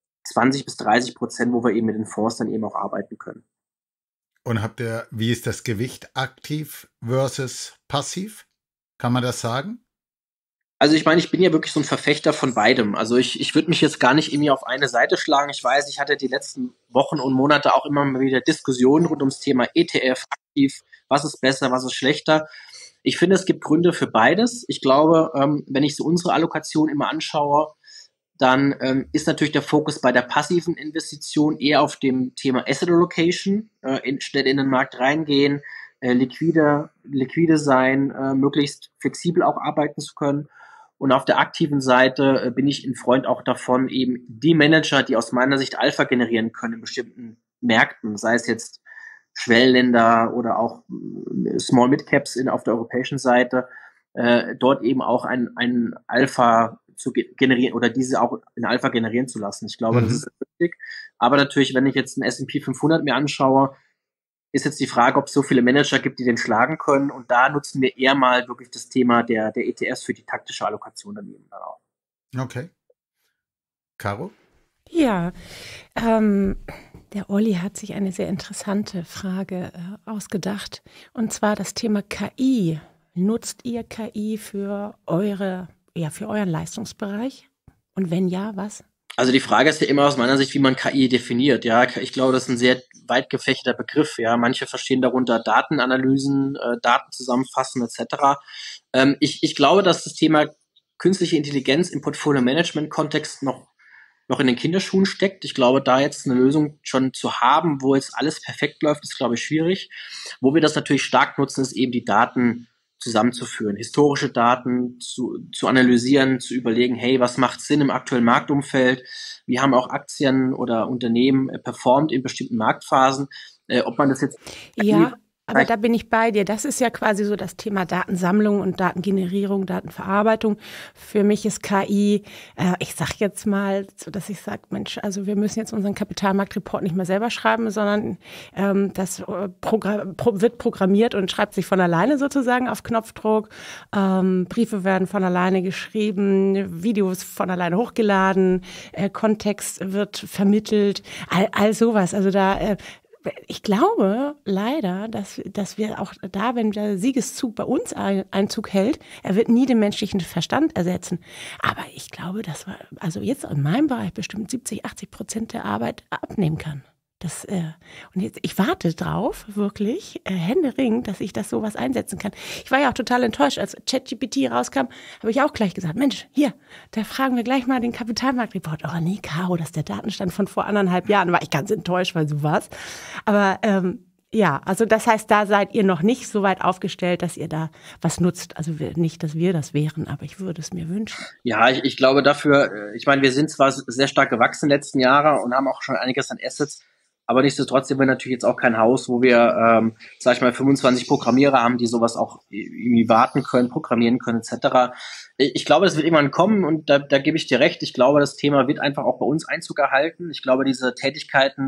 20-30%, wo wir eben mit den Fonds dann eben auch arbeiten können. Und wie ist das Gewicht aktiv versus passiv? Kann man das sagen? Also ich meine, ich bin ja wirklich so ein Verfechter von beidem. Also ich würde mich jetzt gar nicht irgendwie auf eine Seite schlagen. Ich weiß, ich hatte die letzten Wochen und Monate auch immer mal wieder Diskussionen rund ums Thema ETF, aktiv, was ist besser, was ist schlechter. Ich finde, es gibt Gründe für beides. Ich glaube, wenn ich so unsere Allokation immer anschaue, dann ist natürlich der Fokus bei der passiven Investition eher auf dem Thema Asset Allocation, schnell in den Markt reingehen, liquide sein, möglichst flexibel auch arbeiten zu können. Und auf der aktiven Seite bin ich ein Freund auch davon, eben die Manager, die aus meiner Sicht Alpha generieren können in bestimmten Märkten, sei es jetzt Schwellenländer oder auch Small Mid Caps auf der europäischen Seite, dort eben auch ein Alpha zu generieren oder diese auch in Alpha generieren zu lassen. Ich glaube, das ist wichtig. Aber natürlich, wenn ich jetzt einen S&P 500 mir anschaue, ist jetzt die Frage, ob es so viele Manager gibt, die den schlagen können. Und da nutzen wir eher mal wirklich das Thema der ETFs für die taktische Allokation daneben dann auch. Okay. Caro? Ja, der Olli hat sich eine sehr interessante Frage ausgedacht. Und zwar das Thema KI. Nutzt ihr KI für euren Leistungsbereich? Und wenn ja, was? Also die Frage ist ja immer aus meiner Sicht, wie man KI definiert. Ja, ich glaube, das ist ein sehr weit gefächerter Begriff. Ja, manche verstehen darunter Datenanalysen, Daten zusammenfassen etc. Ich glaube, dass das Thema künstliche Intelligenz im Portfolio-Management-Kontext noch in den Kinderschuhen steckt. Ich glaube, da jetzt eine Lösung schon zu haben, wo jetzt alles perfekt läuft, ist, glaube ich, schwierig. Wo wir das natürlich stark nutzen, ist eben die Daten zusammenzuführen, historische Daten zu analysieren, zu überlegen, hey, was macht Sinn im aktuellen Marktumfeld? Wie haben auch Aktien oder Unternehmen performt in bestimmten Marktphasen? Ob man das jetzt... Ja, aber da bin ich bei dir. Das ist ja quasi so das Thema Datensammlung und Datengenerierung, Datenverarbeitung. Für mich ist KI, ich sag jetzt mal, so dass ich sage, Mensch, also wir müssen jetzt unseren Kapitalmarktreport nicht mehr selber schreiben, sondern das wird programmiert und schreibt sich von alleine sozusagen auf Knopfdruck. Briefe werden von alleine geschrieben, Videos von alleine hochgeladen, Kontext wird vermittelt, all sowas. Also da ich glaube leider, dass wir auch da, wenn der Siegeszug bei uns Einzug hält, er wird nie den menschlichen Verstand ersetzen. Aber ich glaube, dass wir also jetzt in meinem Bereich bestimmt 70-80% der Arbeit abnehmen kann. Und jetzt, ich warte drauf, wirklich, händeringend, dass ich das sowas einsetzen kann. Ich war ja auch total enttäuscht, als ChatGPT rauskam, habe ich auch gleich gesagt, Mensch, hier, da fragen wir gleich mal den Kapitalmarktreport. Oh nee, Caro, das ist der Datenstand von vor 1,5 Jahren. War ich ganz enttäuscht, weil so war's. Aber ja, also das heißt, da seid ihr noch nicht so weit aufgestellt, dass ihr da was nutzt. Also nicht, dass wir das wären, aber ich würde es mir wünschen. Ja, ich glaube dafür, ich meine, wir sind zwar sehr stark gewachsen in den letzten Jahren und haben auch schon einiges an Assets, aber nichtsdestotrotz sind wir natürlich jetzt auch kein Haus, wo wir, sag ich mal, 25 Programmierer haben, die sowas auch irgendwie warten können, programmieren können, etc. Ich glaube, das wird irgendwann kommen und da gebe ich dir recht. Ich glaube, das Thema wird einfach auch bei uns Einzug erhalten. Ich glaube, diese Tätigkeiten,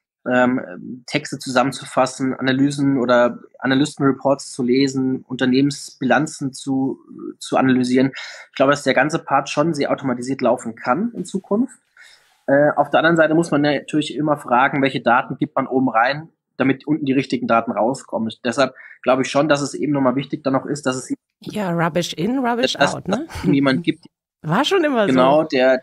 Texte zusammenzufassen, Analysen oder Analystenreports zu lesen, Unternehmensbilanzen zu analysieren, ich glaube, dass der ganze Part schon sehr automatisiert laufen kann in Zukunft. Auf der anderen Seite muss man natürlich immer fragen, welche Daten gibt man oben rein, damit unten die richtigen Daten rauskommen. Deshalb glaube ich schon, dass es eben nochmal wichtig dann noch ist, dass es Rubbish in, Rubbish out, ne? Jemand gibt. War schon immer genau, so. der auch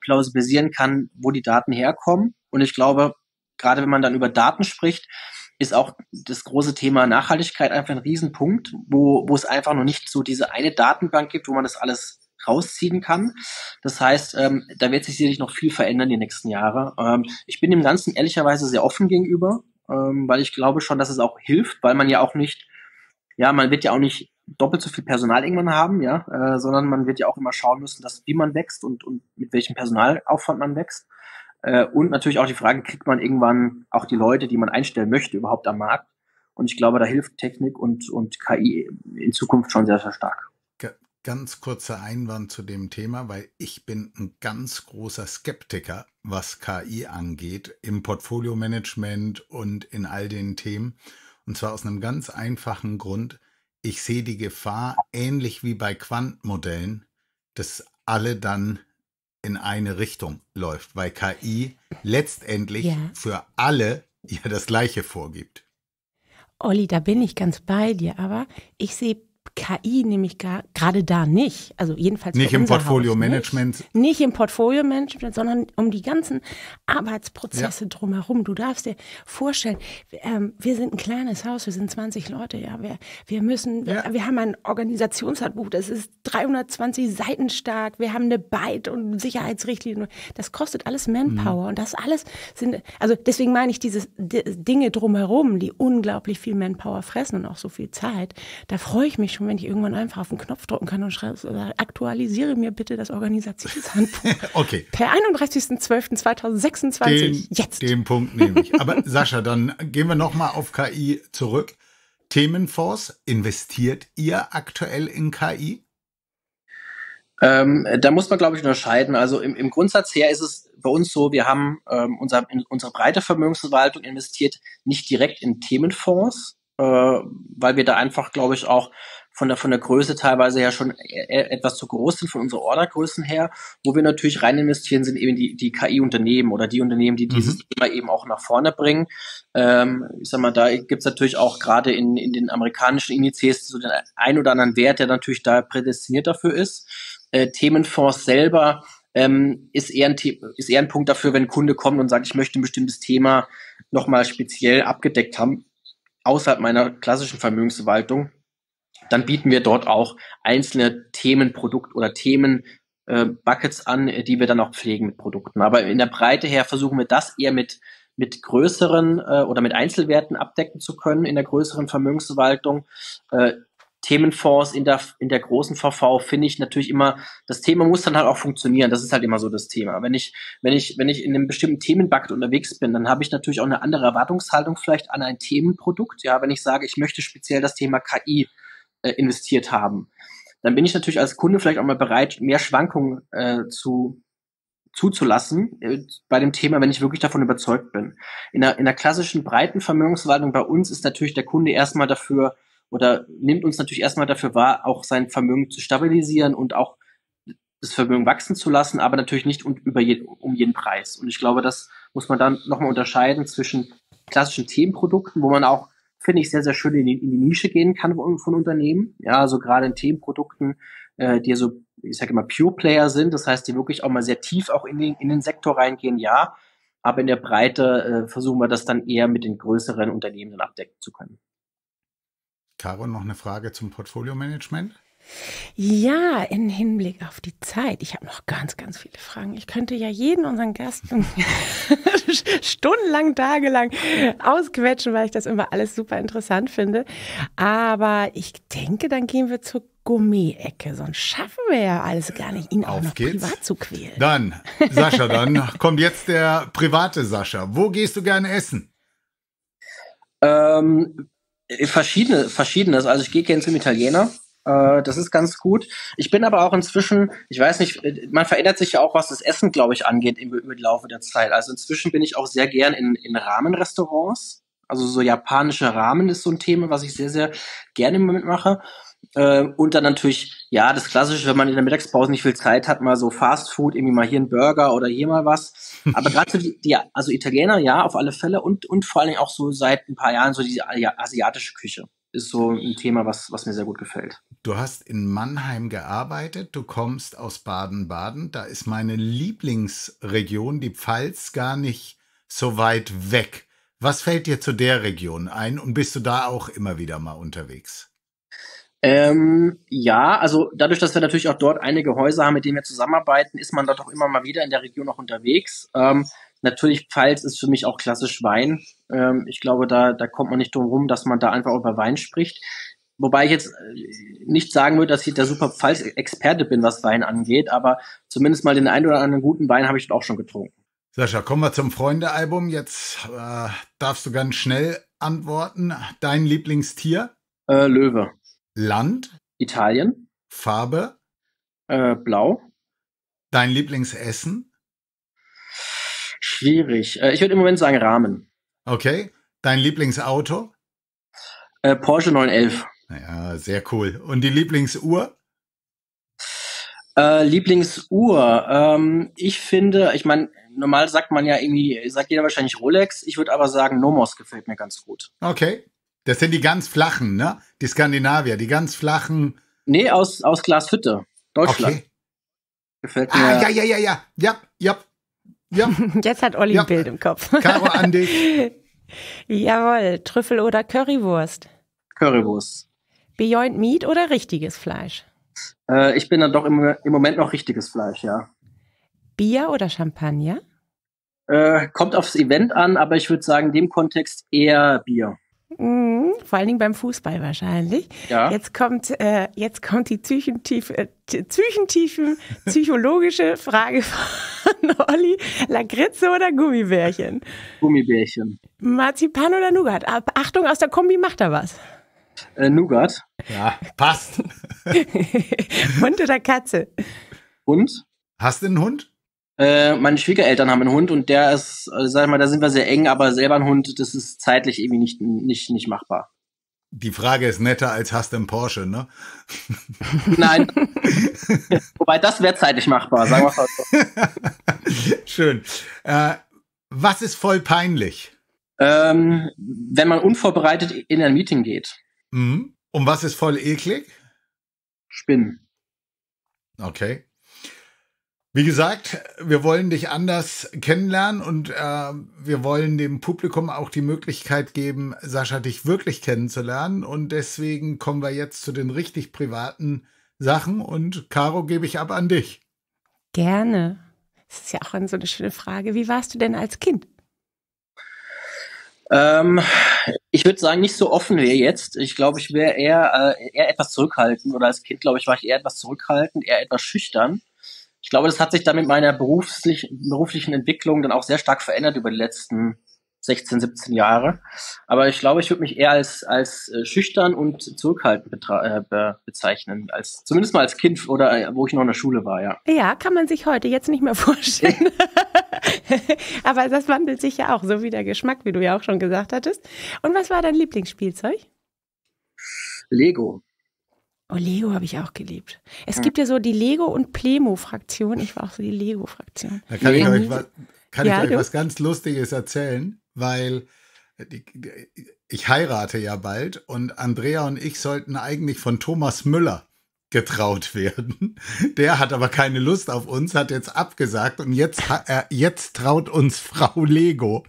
plausibilisieren kann, wo die Daten herkommen. Und ich glaube, gerade wenn man dann über Daten spricht, ist auch das große Thema Nachhaltigkeit einfach ein Riesenpunkt, wo es einfach noch nicht so diese eine Datenbank gibt, wo man das alles rausziehen kann. Das heißt, da wird sich sicherlich noch viel verändern die nächsten Jahre. Ich bin dem Ganzen ehrlicherweise sehr offen gegenüber, weil ich glaube schon, dass es auch hilft, weil man ja auch nicht, ja, man wird ja auch nicht doppelt so viel Personal irgendwann haben, ja, sondern man wird ja auch immer schauen müssen, dass wie man wächst und mit welchem Personalaufwand man wächst. Und natürlich auch die Frage, kriegt man irgendwann auch die Leute, die man einstellen möchte, überhaupt am Markt? Und ich glaube, da hilft Technik und KI in Zukunft schon sehr, sehr stark. Ganz kurzer Einwand zu dem Thema, weil ich bin ein ganz großer Skeptiker, was KI angeht, im Portfolio-Management und in all den Themen. Und zwar aus einem ganz einfachen Grund. Ich sehe die Gefahr, ähnlich wie bei Quantmodellen, dass alle dann in eine Richtung läuft, weil KI letztendlich für alle ja das Gleiche vorgibt. Olli, da bin ich ganz bei dir, aber ich sehe KI nämlich gerade da nicht, also jedenfalls nicht im Portfolio-Management. Nicht im Portfolio-Management, sondern um die ganzen Arbeitsprozesse drumherum. Du darfst dir vorstellen, wir sind ein kleines Haus, wir sind 20 Leute, ja, wir haben ein Organisationshandbuch, das ist 320 Seiten stark, wir haben eine Byte- und Sicherheitsrichtlinie, das kostet alles Manpower und das alles also deswegen meine ich diese Dinge drumherum, die unglaublich viel Manpower fressen und auch so viel Zeit, da freue ich mich schon, wenn ich irgendwann einfach auf den Knopf drücken kann und schreibe, aktualisiere mir bitte das Organisationshandbuch. Okay. Per 31.12.2026. Jetzt. Den Punkt nehme ich. Aber Sascha, dann gehen wir nochmal auf KI zurück. Themenfonds, investiert ihr aktuell in KI? Da muss man, glaube ich, unterscheiden. Also im Grundsatz her ist es bei uns so, wir haben unsere breite Vermögensverwaltung investiert nicht direkt in Themenfonds, weil wir da einfach, glaube ich, auch von der Größe teilweise ja schon etwas zu groß sind von unserer Ordergrößen her. Wo wir natürlich rein investieren, sind eben die KI-Unternehmen oder die Unternehmen, die dieses Thema eben auch nach vorne bringen. Ich sag mal, da gibt's natürlich auch gerade in den amerikanischen Indizes so den ein oder anderen Wert, der natürlich da prädestiniert dafür ist. Themenfonds selber ist eher ein Punkt dafür, wenn ein Kunde kommt und sagt, ich möchte ein bestimmtes Thema nochmal speziell abgedeckt haben, außerhalb meiner klassischen Vermögensverwaltung, dann bieten wir dort auch einzelne Themenprodukt oder Themenbuckets an, die wir dann auch pflegen mit Produkten. Aber in der Breite her versuchen wir das eher mit größeren oder mit Einzelwerten abdecken zu können in der größeren Vermögensverwaltung. Themenfonds in der großen VV finde ich natürlich immer, das Thema muss dann halt auch funktionieren. Das ist halt immer so das Thema. Wenn ich in einem bestimmten Themenbucket unterwegs bin, dann habe ich natürlich auch eine andere Erwartungshaltung vielleicht an ein Themenprodukt. Ja, wenn ich sage, ich möchte speziell das Thema KI investiert haben, dann bin ich natürlich als Kunde vielleicht auch mal bereit, mehr Schwankungen zuzulassen bei dem Thema, wenn ich wirklich davon überzeugt bin. In der klassischen breiten Vermögensverwaltung bei uns ist natürlich der Kunde erstmal dafür oder nimmt uns natürlich erstmal dafür wahr, auch sein Vermögen zu stabilisieren und auch das Vermögen wachsen zu lassen, aber natürlich nicht um jeden Preis. Und ich glaube, das muss man dann nochmal unterscheiden zwischen klassischen Themenprodukten, wo man auch, finde ich, sehr, sehr schön in die Nische gehen kann von Unternehmen. Ja, also gerade in Themenprodukten, die so, ich sage immer, Pure Player sind, das heißt, die wirklich auch mal sehr tief auch in den Sektor reingehen, ja. Aber in der Breite versuchen wir das dann eher mit den größeren Unternehmen dann abdecken zu können. Caro, noch eine Frage zum Portfolio-Management? Ja, im Hinblick auf die Zeit. Ich habe noch ganz, ganz viele Fragen. Ich könnte ja jeden unseren Gast stundenlang, tagelang ausquetschen, weil ich das immer alles super interessant finde. Aber ich denke, dann gehen wir zur Gourmet-Ecke. Sonst schaffen wir ja alles gar nicht, ihn auch noch privat zu quälen. Dann, Sascha, dann kommt jetzt der private Sascha. Wo gehst du gerne essen? Verschiedenes. Also ich gehe gerne zum Italiener. Das ist ganz gut. Ich bin aber auch inzwischen, ich weiß nicht, man verändert sich ja auch, was das Essen, glaube ich, angeht über die Laufe der Zeit. Also inzwischen bin ich auch sehr gern in Ramen-Restaurants. Also so japanische Ramen ist so ein Thema, was ich sehr, sehr gerne mitmache. Und dann natürlich, ja, das Klassische, wenn man in der Mittagspause nicht viel Zeit hat, mal so Fast Food, irgendwie mal hier ein Burger oder hier mal was. Aber gerade so also Italiener, ja, auf alle Fälle und vor allen Dingen auch so seit ein paar Jahren so diese asiatische Küche. ist so ein Thema, was mir sehr gut gefällt. Du hast in Mannheim gearbeitet, du kommst aus Baden-Baden. Da ist meine Lieblingsregion, die Pfalz, gar nicht so weit weg. Was fällt dir zu der Region ein und bist du da auch immer wieder mal unterwegs? Ja, also dadurch, dass wir natürlich auch dort einige Häuser haben, mit denen wir zusammenarbeiten, ist man dort auch immer mal wieder in der Region auch unterwegs. Natürlich, Pfalz ist für mich auch klassisch Wein. Ich glaube, da kommt man nicht drum rum, dass man da einfach über Wein spricht. Wobei ich jetzt nicht sagen würde, dass ich der super Pfalz-Experte bin, was Wein angeht, aber zumindest mal den einen oder anderen guten Wein habe ich dort auch schon getrunken. Sascha, kommen wir zum Freunde-Album. Jetzt darfst du ganz schnell antworten. Dein Lieblingstier? Löwe. Land? Italien. Farbe? Blau. Dein Lieblingsessen? Schwierig. Ich würde im Moment sagen Ramen. Okay. Dein Lieblingsauto? Porsche 911. Ja, sehr cool. Und die Lieblingsuhr? Lieblingsuhr. Ich finde, ich meine, normal sagt man ja irgendwie, sagt jeder wahrscheinlich Rolex. Ich würde aber sagen, Nomos gefällt mir ganz gut. Okay. Das sind die ganz flachen, ne? Die Skandinavier, die ganz flachen. Nee, aus Glashütte, Deutschland. Okay. Gefällt mir. Ja. Jetzt hat Olli ein Bild im Kopf. Caro, an dich. Jawohl, Trüffel oder Currywurst? Currywurst. Beyond Meat oder richtiges Fleisch? Ich bin dann doch im Moment noch richtiges Fleisch, ja. Bier oder Champagner? Kommt aufs Event an, aber ich würde sagen, in dem Kontext eher Bier. Vor allen Dingen beim Fußball wahrscheinlich. Ja. Jetzt kommt die psychologische Frage von Olli. Lakritze oder Gummibärchen? Gummibärchen. Marzipan oder Nougat? Achtung, aus der Kombi macht er was. Nougat. Ja, passt. Hund oder Katze? Hund. Hast du einen Hund? Meine Schwiegereltern haben einen Hund und der ist, sag ich mal, da sind wir sehr eng, aber selber ein Hund, das ist zeitlich irgendwie nicht machbar. Die Frage ist netter als hast du einen Porsche, ne? Nein. Wobei, das wäre zeitlich machbar, sagen wir mal so. Schön. Was ist voll peinlich? Wenn man unvorbereitet in ein Meeting geht. Mhm. Und was ist voll eklig? Spinnen. Okay. Wie gesagt, wir wollen dich anders kennenlernen und wir wollen dem Publikum auch die Möglichkeit geben, Sascha, dich wirklich kennenzulernen. Und deswegen kommen wir jetzt zu den richtig privaten Sachen. Und Caro, gebe ich ab an dich. Gerne. Das ist ja auch so eine schöne Frage. Wie warst du denn als Kind? Ich würde sagen, nicht so offen wie jetzt. Ich glaube, ich wäre eher etwas zurückhaltend. Oder als Kind, glaube ich, war ich eher etwas zurückhaltend, eher etwas schüchtern. Ich glaube, das hat sich dann mit meiner beruflichen Entwicklung dann auch sehr stark verändert über die letzten 16, 17 Jahre. Aber ich glaube, ich würde mich eher als schüchtern und zurückhaltend bezeichnen. Zumindest mal als Kind oder wo ich noch in der Schule war, ja. Ja, kann man sich heute jetzt nicht mehr vorstellen. Aber das wandelt sich ja auch, so wie der Geschmack, wie du ja auch schon gesagt hattest. Und was war dein Lieblingsspielzeug? Lego. Oh, Lego habe ich auch geliebt. Es gibt ja so die Lego- und Plemo-Fraktion. Ich war auch so die Lego-Fraktion. Da kann ich euch was ganz Lustiges erzählen, weil ich heirate ja bald und Andrea und ich sollten eigentlich von Thomas Müller getraut werden. Der hat aber keine Lust auf uns, hat jetzt abgesagt und jetzt traut uns Frau Lego.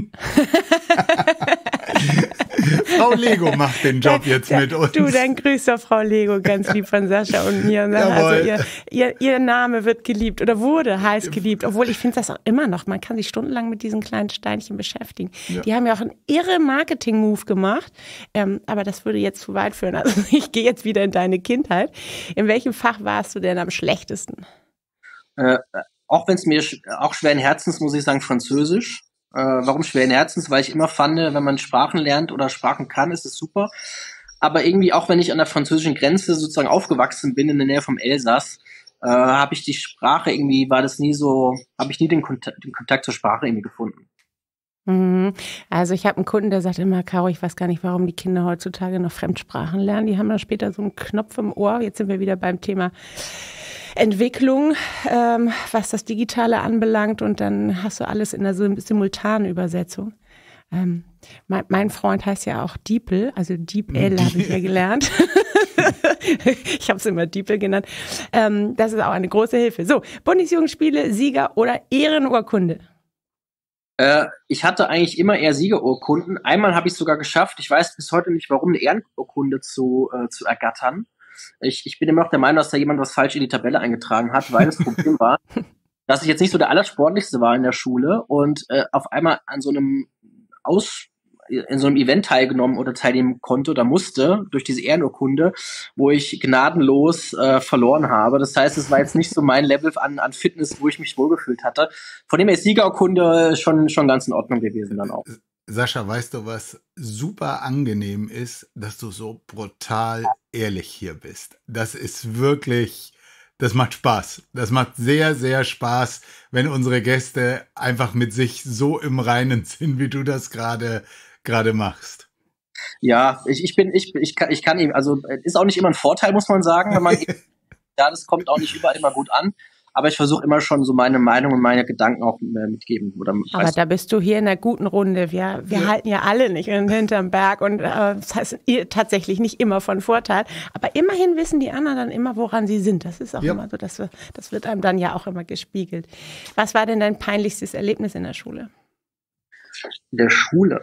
Frau Lego macht den Job jetzt mit uns. Du, dann grüß doch Frau Lego ganz lieb von Sascha und mir. Also ihr Name wird geliebt oder wurde heiß geliebt. Obwohl ich finde das auch immer noch, man kann sich stundenlang mit diesen kleinen Steinchen beschäftigen. Ja. Die haben ja auch einen irre Marketing-Move gemacht, aber das würde jetzt zu weit führen. Also ich gehe jetzt wieder in deine Kindheit. In welchem Fach warst du denn am schlechtesten? Auch wenn es mir auch schweren Herzens, muss ich sagen, Französisch. Warum schweren Herzens? Weil ich immer fand, wenn man Sprachen lernt oder Sprachen kann, ist es super. Aber irgendwie, auch wenn ich an der französischen Grenze sozusagen aufgewachsen bin, in der Nähe vom Elsass, habe ich die Sprache irgendwie, habe ich nie den Kontakt zur Sprache irgendwie gefunden. Also ich habe einen Kunden, der sagt immer, Caro, ich weiß gar nicht, warum die Kinder heutzutage noch Fremdsprachen lernen. Die haben dann später so einen Knopf im Ohr. Jetzt sind wir wieder beim Thema Entwicklung, was das Digitale anbelangt, und dann hast du alles in der simultanen Übersetzung. Mein Freund heißt ja auch Diepel, also Diep-L habe ich ja gelernt. Ich habe es immer Diepel genannt. Das ist auch eine große Hilfe. So, Bundesjugendspiele, Sieger oder Ehrenurkunde? Ich hatte eigentlich immer eher Siegerurkunden. Einmal habe ich es sogar geschafft. Ich weiß bis heute nicht, warum, eine Ehrenurkunde zu ergattern. Ich bin immer noch der Meinung, dass da jemand was falsch in die Tabelle eingetragen hat, weil das Problem war, dass ich jetzt nicht so der Allersportlichste war in der Schule und auf einmal an so einem in so einem Event teilgenommen oder teilnehmen konnte oder musste durch diese Ehrenurkunde, wo ich gnadenlos verloren habe. Das heißt, es war jetzt nicht so mein Level an Fitness, wo ich mich wohlgefühlt hatte. Von dem her ist Siegerurkunde schon ganz in Ordnung gewesen dann auch. Sascha, weißt du, was super angenehm ist, dass du so brutal ehrlich hier bist. Das ist wirklich, das macht Spaß. Das macht sehr, sehr Spaß, wenn unsere Gäste einfach mit sich so im Reinen sind, wie du das gerade machst. Ja, ich kann eben, also ist auch nicht immer ein Vorteil, muss man sagen, wenn man ja, das kommt auch nicht überall immer gut an. Aber ich versuche immer schon so meine Meinung und meine Gedanken auch mitgeben. Aber da bist du hier in einer guten Runde. Wir halten ja alle nicht hinterm Berg und das heißt tatsächlich nicht immer von Vorteil. Aber immerhin wissen die anderen dann immer, woran sie sind. Das ist auch immer so, das wird einem dann ja auch immer gespiegelt. Was war denn dein peinlichstes Erlebnis in der Schule? In der Schule?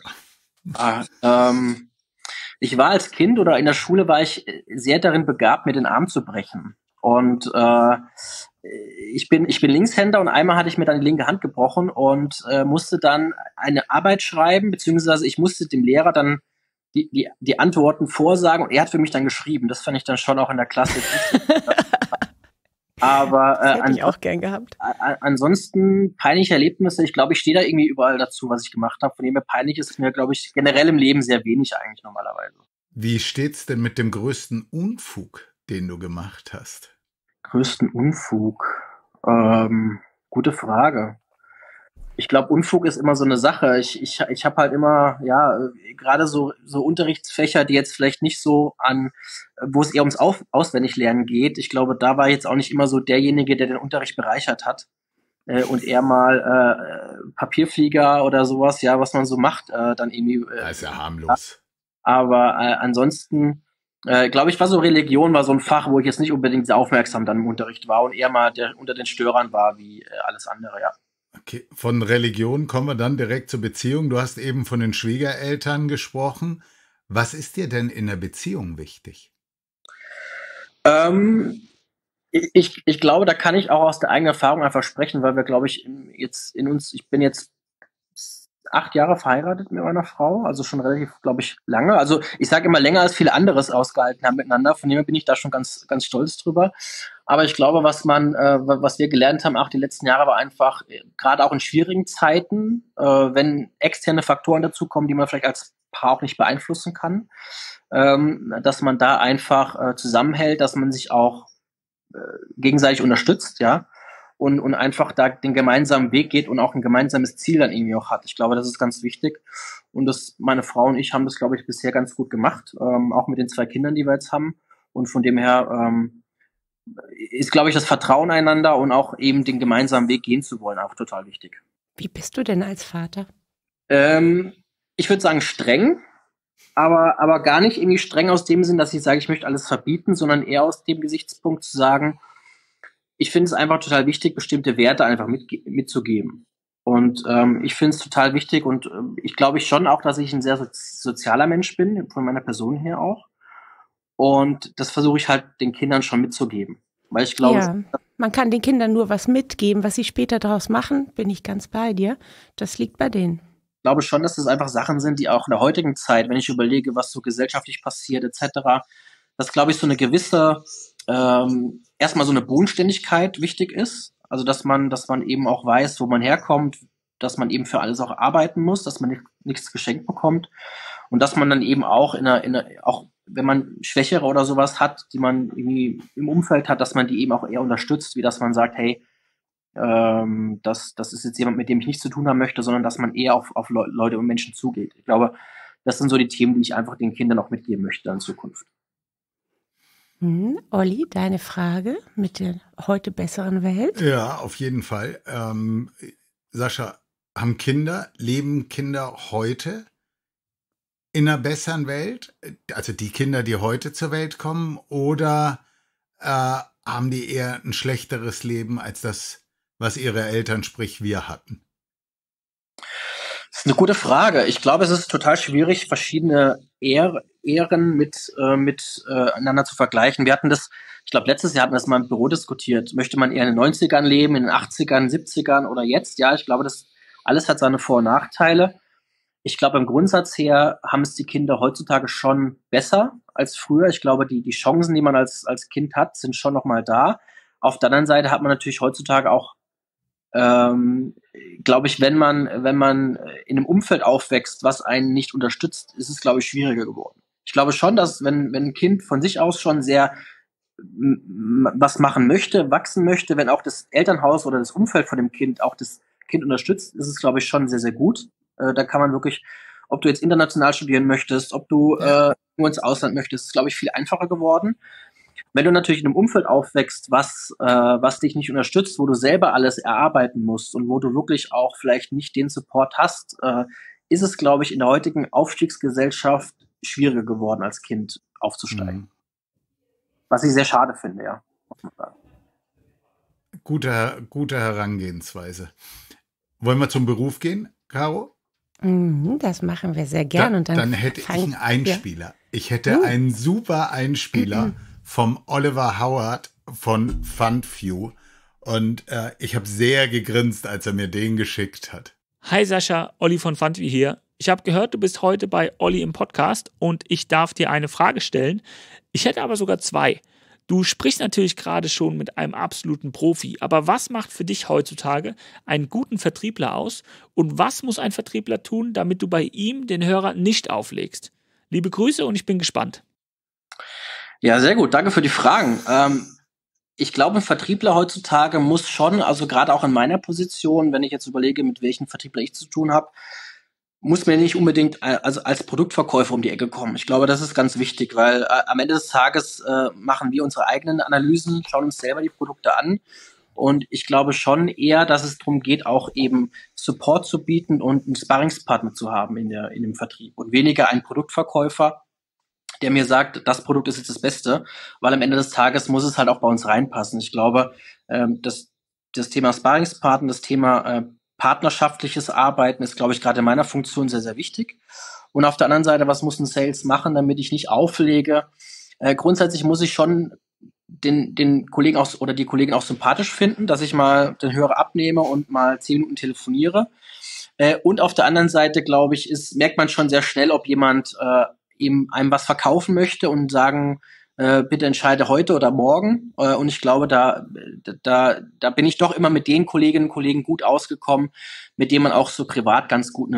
Ich war als Kind oder in der Schule war ich sehr darin begabt, mir den Arm zu brechen. Und ich bin Linkshänder und einmal hatte ich mir dann die linke Hand gebrochen und musste dann eine Arbeit schreiben, beziehungsweise ich musste dem Lehrer dann die Antworten vorsagen und er hat für mich dann geschrieben. Das fand ich dann schon auch in der Klasse. Aber das hätte ich auch gern gehabt. Ansonsten peinliche Erlebnisse. Ich glaube, ich stehe da irgendwie überall dazu, was ich gemacht habe. Von dem her peinlich ist mir, glaube ich, generell im Leben sehr wenig eigentlich normalerweise. Wie steht's denn mit dem größten Unfug, den du gemacht hast? Größten Unfug? Gute Frage. Ich glaube, Unfug ist immer so eine Sache. Ich habe halt immer, ja, gerade so Unterrichtsfächer, die jetzt vielleicht nicht so wo es eher ums Auswendiglernen geht. Ich glaube, da war ich jetzt auch nicht immer so derjenige, der den Unterricht bereichert hat. Und eher mal Papierflieger oder sowas, ja, was man so macht, dann irgendwie. Das ist ja harmlos. Aber ansonsten, glaube ich, war so Religion, war so ein Fach, wo ich jetzt nicht unbedingt sehr aufmerksam dann im Unterricht war und eher mal unter den Störern war, wie alles andere, ja. Okay, von Religion kommen wir dann direkt zur Beziehung. Du hast eben von den Schwiegereltern gesprochen. Was ist dir denn in der Beziehung wichtig? Ich glaube, da kann ich auch aus der eigenen Erfahrung einfach sprechen, weil wir, glaube ich, ich bin jetzt 8 Jahre verheiratet mit meiner Frau, also schon relativ, glaube ich, lange. Also ich sage immer länger als viele anderes ausgehalten haben miteinander. Von dem her bin ich da schon ganz, ganz stolz drüber. Aber ich glaube, was wir gelernt haben, auch die letzten Jahre, war einfach, gerade auch in schwierigen Zeiten, wenn externe Faktoren dazukommen, die man vielleicht als Paar auch nicht beeinflussen kann, dass man da einfach zusammenhält, dass man sich auch gegenseitig unterstützt, ja. Und einfach da den gemeinsamen Weg geht und auch ein gemeinsames Ziel dann irgendwie auch hat. Ich glaube, das ist ganz wichtig. Und meine Frau und ich haben das, glaube ich, bisher ganz gut gemacht. Auch mit den 2 Kindern, die wir jetzt haben. Und von dem her ist, glaube ich, das Vertrauen einander und auch eben den gemeinsamen Weg gehen zu wollen auch total wichtig. Wie bist du denn als Vater? Ich würde sagen streng, aber gar nicht irgendwie streng aus dem Sinn, dass ich sage, ich möchte alles verbieten, sondern eher aus dem Gesichtspunkt zu sagen, ich finde es einfach total wichtig, bestimmte Werte einfach mitzugeben. Und ich finde es total wichtig und ich glaube schon auch, dass ich ein sehr sozialer Mensch bin, von meiner Person her auch. Und das versuche ich halt den Kindern schon mitzugeben. Weil ich glaube, ja, man kann den Kindern nur was mitgeben, was sie später daraus machen, bin ich ganz bei dir. Das liegt bei denen. Ich glaube schon, dass das einfach Sachen sind, die auch in der heutigen Zeit, wenn ich überlege, was so gesellschaftlich passiert etc., dass, glaube ich, so eine gewisse erstmal so eine Bodenständigkeit wichtig ist. Also dass man eben auch weiß, wo man herkommt, dass man eben für alles auch arbeiten muss, dass man nichts geschenkt bekommt und dass man dann eben auch auch wenn man Schwächere oder sowas hat, die man irgendwie im Umfeld hat, dass man die eben auch eher unterstützt, wie dass man sagt, hey, das ist jetzt jemand, mit dem ich nichts zu tun haben möchte, sondern dass man eher auf Leute und Menschen zugeht. Ich glaube, das sind so die Themen, die ich einfach den Kindern auch mitgeben möchte in Zukunft. Olli, deine Frage mit der heute besseren Welt? Ja, auf jeden Fall. Sascha, leben Kinder heute in einer besseren Welt? Also die Kinder, die heute zur Welt kommen, oder haben die eher ein schlechteres Leben als das, was ihre Eltern, sprich wir, hatten? Das ist eine gute Frage. Ich glaube, es ist total schwierig, verschiedene Ehren miteinander zu vergleichen. Wir hatten das, ich glaube, letztes Jahr hatten wir das mal im Büro diskutiert. Möchte man eher in den 90ern leben, in den 80ern, 70ern oder jetzt? Ja, ich glaube, das alles hat seine Vor- und Nachteile. Ich glaube, im Grundsatz her haben es die Kinder heutzutage schon besser als früher. Ich glaube, die Chancen, die man als Kind hat, sind schon noch mal da. Auf der anderen Seite hat man natürlich heutzutage auch, glaube ich, wenn man in einem Umfeld aufwächst, was einen nicht unterstützt, ist es, glaube ich, schwieriger geworden. Ich glaube schon, dass wenn ein Kind von sich aus schon sehr was machen möchte, wachsen möchte, wenn auch das Elternhaus oder das Umfeld von dem Kind auch das Kind unterstützt, ist es, glaube ich, schon sehr, sehr gut. Da kann man wirklich, ob du jetzt international studieren möchtest, ob du nur ins Ausland möchtest, ist, glaube ich, viel einfacher geworden. Wenn du natürlich in einem Umfeld aufwächst, was dich nicht unterstützt, wo du selber alles erarbeiten musst und wo du wirklich auch vielleicht nicht den Support hast, ist es, glaube ich, in der heutigen Aufstiegsgesellschaft schwieriger geworden, als Kind aufzusteigen. Mhm. Was ich sehr schade finde, ja. Gute Herangehensweise. Wollen wir zum Beruf gehen, Caro? Das machen wir sehr gern. Und dann hätte ich einen Einspieler. Ja. Ich hätte einen super Einspieler vom Oliver Howard von FundView. Und ich habe sehr gegrinst, als er mir den geschickt hat. Hi Sascha, Olli von FundView hier. Ich habe gehört, du bist heute bei Olli im Podcast und ich darf dir eine Frage stellen. Ich hätte aber sogar zwei. Du sprichst natürlich gerade schon mit einem absoluten Profi, aber was macht für dich heutzutage einen guten Vertriebler aus und was muss ein Vertriebler tun, damit du bei ihm den Hörer nicht auflegst? Liebe Grüße und ich bin gespannt. Ja, sehr gut. Danke für die Fragen. Ich glaube, ein Vertriebler heutzutage muss schon, also gerade auch in meiner Position, wenn ich jetzt überlege, mit welchen Vertriebler ich zu tun habe, muss mir nicht unbedingt also als Produktverkäufer um die Ecke kommen. Ich glaube, das ist ganz wichtig, weil am Ende des Tages machen wir unsere eigenen Analysen, schauen uns selber die Produkte an. Und ich glaube schon eher, dass es darum geht, auch eben Support zu bieten und einen Sparringspartner zu haben in dem Vertrieb. Und weniger einen Produktverkäufer, der mir sagt, das Produkt ist jetzt das Beste, weil am Ende des Tages muss es halt auch bei uns reinpassen. Ich glaube, das Thema Sparringspartner, das Thema partnerschaftliches Arbeiten ist, glaube ich, gerade in meiner Funktion sehr, sehr wichtig. Und auf der anderen Seite, was muss ein Sales machen, damit ich nicht auflege? Grundsätzlich muss ich schon den Kollegen auch oder die Kollegen auch sympathisch finden, dass ich mal den Hörer abnehme und mal 10 Minuten telefoniere. Und auf der anderen Seite, glaube ich, merkt man schon sehr schnell, ob jemand ihm einem was verkaufen möchte und sagen, bitte entscheide heute oder morgen. Und ich glaube, da bin ich doch immer mit den Kolleginnen und Kollegen gut ausgekommen, mit denen man auch so privat ganz gut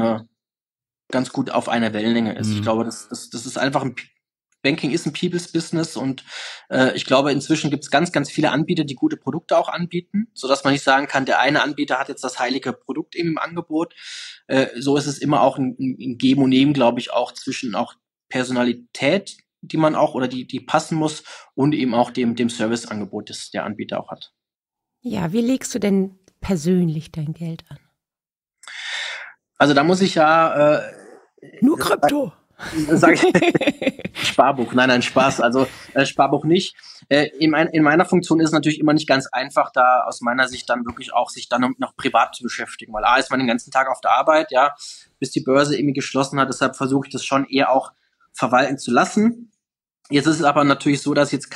auf einer Wellenlänge ist. Ich glaube, das ist einfach Banking ist ein People's Business und ich glaube, inzwischen gibt es ganz, ganz viele Anbieter, die gute Produkte auch anbieten, sodass man nicht sagen kann, der eine Anbieter hat jetzt das heilige Produkt eben im Angebot. So ist es immer auch ein Geben und Nehmen, glaube ich, auch zwischen auch Personalität, die man auch oder die passen muss und eben auch dem Serviceangebot, das der Anbieter auch hat. Ja, wie legst du denn persönlich dein Geld an? Also da muss ich ja nur Krypto. Sag ich, Sparbuch, nein, Spaß, also Sparbuch nicht. In meiner Funktion ist es natürlich immer nicht ganz einfach, da aus meiner Sicht dann wirklich auch sich dann noch privat zu beschäftigen, weil ist man den ganzen Tag auf der Arbeit, ja, bis die Börse irgendwie geschlossen hat, deshalb versuche ich das schon eher auch verwalten zu lassen. Jetzt ist es aber natürlich so, dass jetzt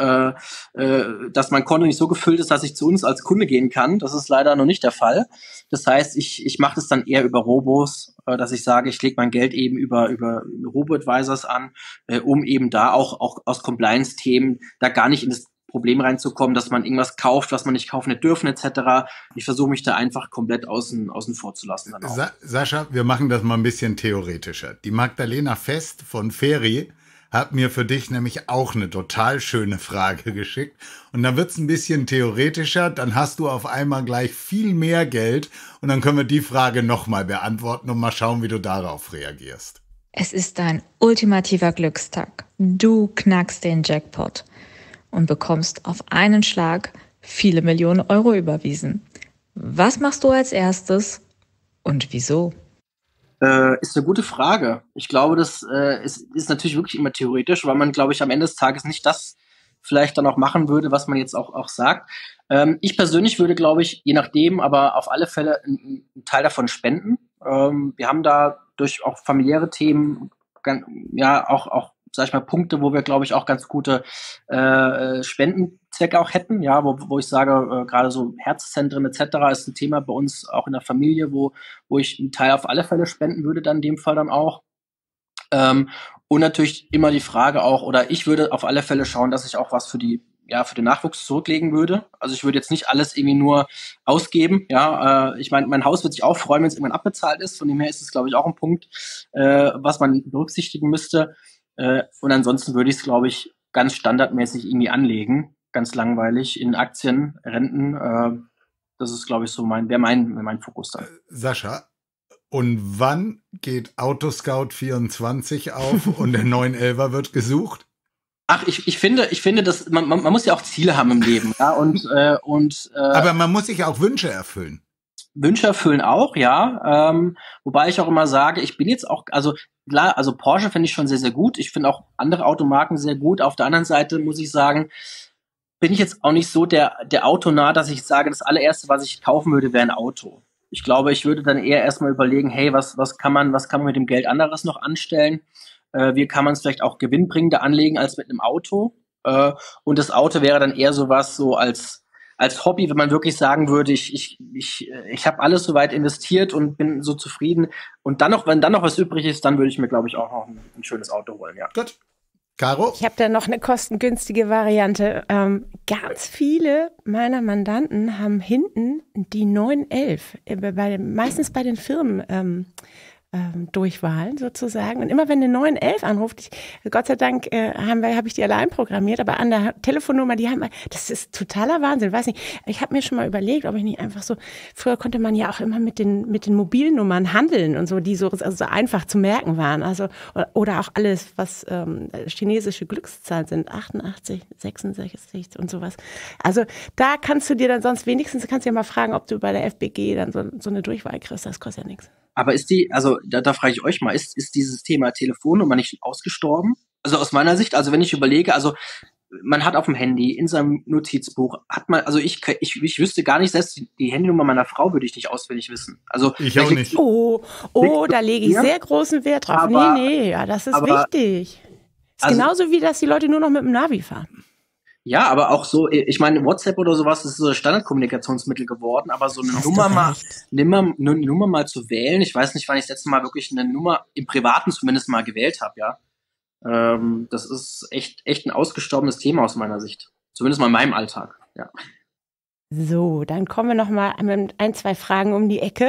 dass mein Konto nicht so gefüllt ist, dass ich zu uns als Kunde gehen kann. Das ist leider noch nicht der Fall. Das heißt, ich mache das dann eher über Robos, dass ich sage, ich lege mein Geld eben über Robo-Advisors an, um eben da auch aus Compliance-Themen da gar nicht in das Problem reinzukommen, dass man irgendwas kauft, was man nicht kaufen hätte dürfen, etc. Ich versuche mich da einfach komplett außen vor zu lassen. Dann auch. Sascha, wir machen das mal ein bisschen theoretischer. Die Magdalena Fest von Feri hat mir für dich nämlich auch eine total schöne Frage geschickt. Und dann wird's ein bisschen theoretischer, dann hast du auf einmal gleich viel mehr Geld und dann können wir die Frage nochmal beantworten und mal schauen, wie du darauf reagierst. Es ist dein ultimativer Glückstag. Du knackst den Jackpot und bekommst auf einen Schlag viele Millionen Euro überwiesen. Was machst du als erstes und wieso? Ist eine gute Frage. Ich glaube, das ist natürlich wirklich immer theoretisch, weil man, glaube ich, am Ende des Tages nicht das vielleicht dann auch machen würde, was man jetzt auch sagt. Ich persönlich würde, glaube ich, je nachdem, aber auf alle Fälle einen Teil davon spenden. Wir haben da durch auch familiäre Themen, auch sag ich mal, Punkte, wo wir, glaube ich, auch ganz gute Spendenzwecke auch hätten, ja, wo ich sage, gerade so Herzzentren etc. ist ein Thema bei uns auch in der Familie, wo ich einen Teil auf alle Fälle spenden würde, dann in dem Fall dann auch. Und natürlich immer die Frage auch, oder ich würde auf alle Fälle schauen, dass ich auch was für den Nachwuchs zurücklegen würde. Also ich würde jetzt nicht alles irgendwie nur ausgeben. Ja, ich meine, mein Haus wird sich auch freuen, wenn es irgendwann abbezahlt ist. Von dem her ist es, glaube ich, auch ein Punkt, was man berücksichtigen müsste. Und ansonsten würde ich es, glaube ich, ganz standardmäßig irgendwie anlegen. Ganz langweilig in Aktien, Renten. Das ist, glaube ich, so wäre mein Fokus dann. Sascha, und wann geht Autoscout24 auf und der 911er wird gesucht? Ach, ich finde, dass man muss ja auch Ziele haben im Leben, ja, aber man muss sich auch Wünsche erfüllen. Wünsche erfüllen auch, ja. Wobei ich auch immer sage, ich bin jetzt auch, also klar, also Porsche finde ich schon sehr, sehr gut. Ich finde auch andere Automarken sehr gut. Auf der anderen Seite muss ich sagen, bin ich jetzt auch nicht so der Autonah, dass ich sage, das allererste, was ich kaufen würde, wäre ein Auto. Ich glaube, ich würde dann eher erstmal überlegen, hey, was kann man mit dem Geld anderes noch anstellen? Wie kann man es vielleicht auch gewinnbringender anlegen als mit einem Auto? Und das Auto wäre dann eher sowas so als Hobby, wenn man wirklich sagen würde, ich habe alles soweit investiert und bin so zufrieden. Und dann noch, wenn dann noch was übrig ist, dann würde ich mir, glaube ich, auch noch ein schönes Auto holen, ja. Gut. Caro? Ich habe da noch eine kostengünstige Variante. Ganz viele meiner Mandanten haben hinten die 911, meistens bei den Firmen Durchwahlen sozusagen. Und immer wenn eine 911 anruft, Gott sei Dank habe ich die alle einprogrammiert, aber an der Telefonnummer, das ist totaler Wahnsinn. Weiß nicht, ich habe mir schon mal überlegt, ob ich nicht einfach so, früher konnte man ja auch immer mit den Mobilnummern handeln und so, die so einfach zu merken waren. Also, oder auch alles, was chinesische Glückszahlen sind, 88, 66 und sowas. Also da kannst du dir dann sonst wenigstens, kannst du ja mal fragen, ob du bei der FBG dann so eine Durchwahl kriegst, das kostet ja nichts. Aber da frage ich euch mal, ist dieses Thema Telefonnummer nicht ausgestorben? Also aus meiner Sicht, also wenn ich überlege, also man hat auf dem Handy, in seinem Notizbuch, hat man, also ich wüsste gar nicht, selbst die Handynummer meiner Frau würde ich nicht auswendig wissen. Also ich auch nicht. Da lege ich sehr großen Wert drauf. Ja, das ist wichtig. Ist genauso wie, dass die Leute nur noch mit dem Navi fahren. Ja, aber auch so, ich meine, WhatsApp oder sowas ist so ein Standardkommunikationsmittel geworden, aber so eine Nummer mal zu wählen, ich weiß nicht, wann ich das letzte Mal wirklich eine Nummer im Privaten zumindest mal gewählt habe, ja. Das ist echt ein ausgestorbenes Thema aus meiner Sicht. Zumindest mal in meinem Alltag, ja. So, dann kommen wir noch mal mit 1, 2 Fragen um die Ecke.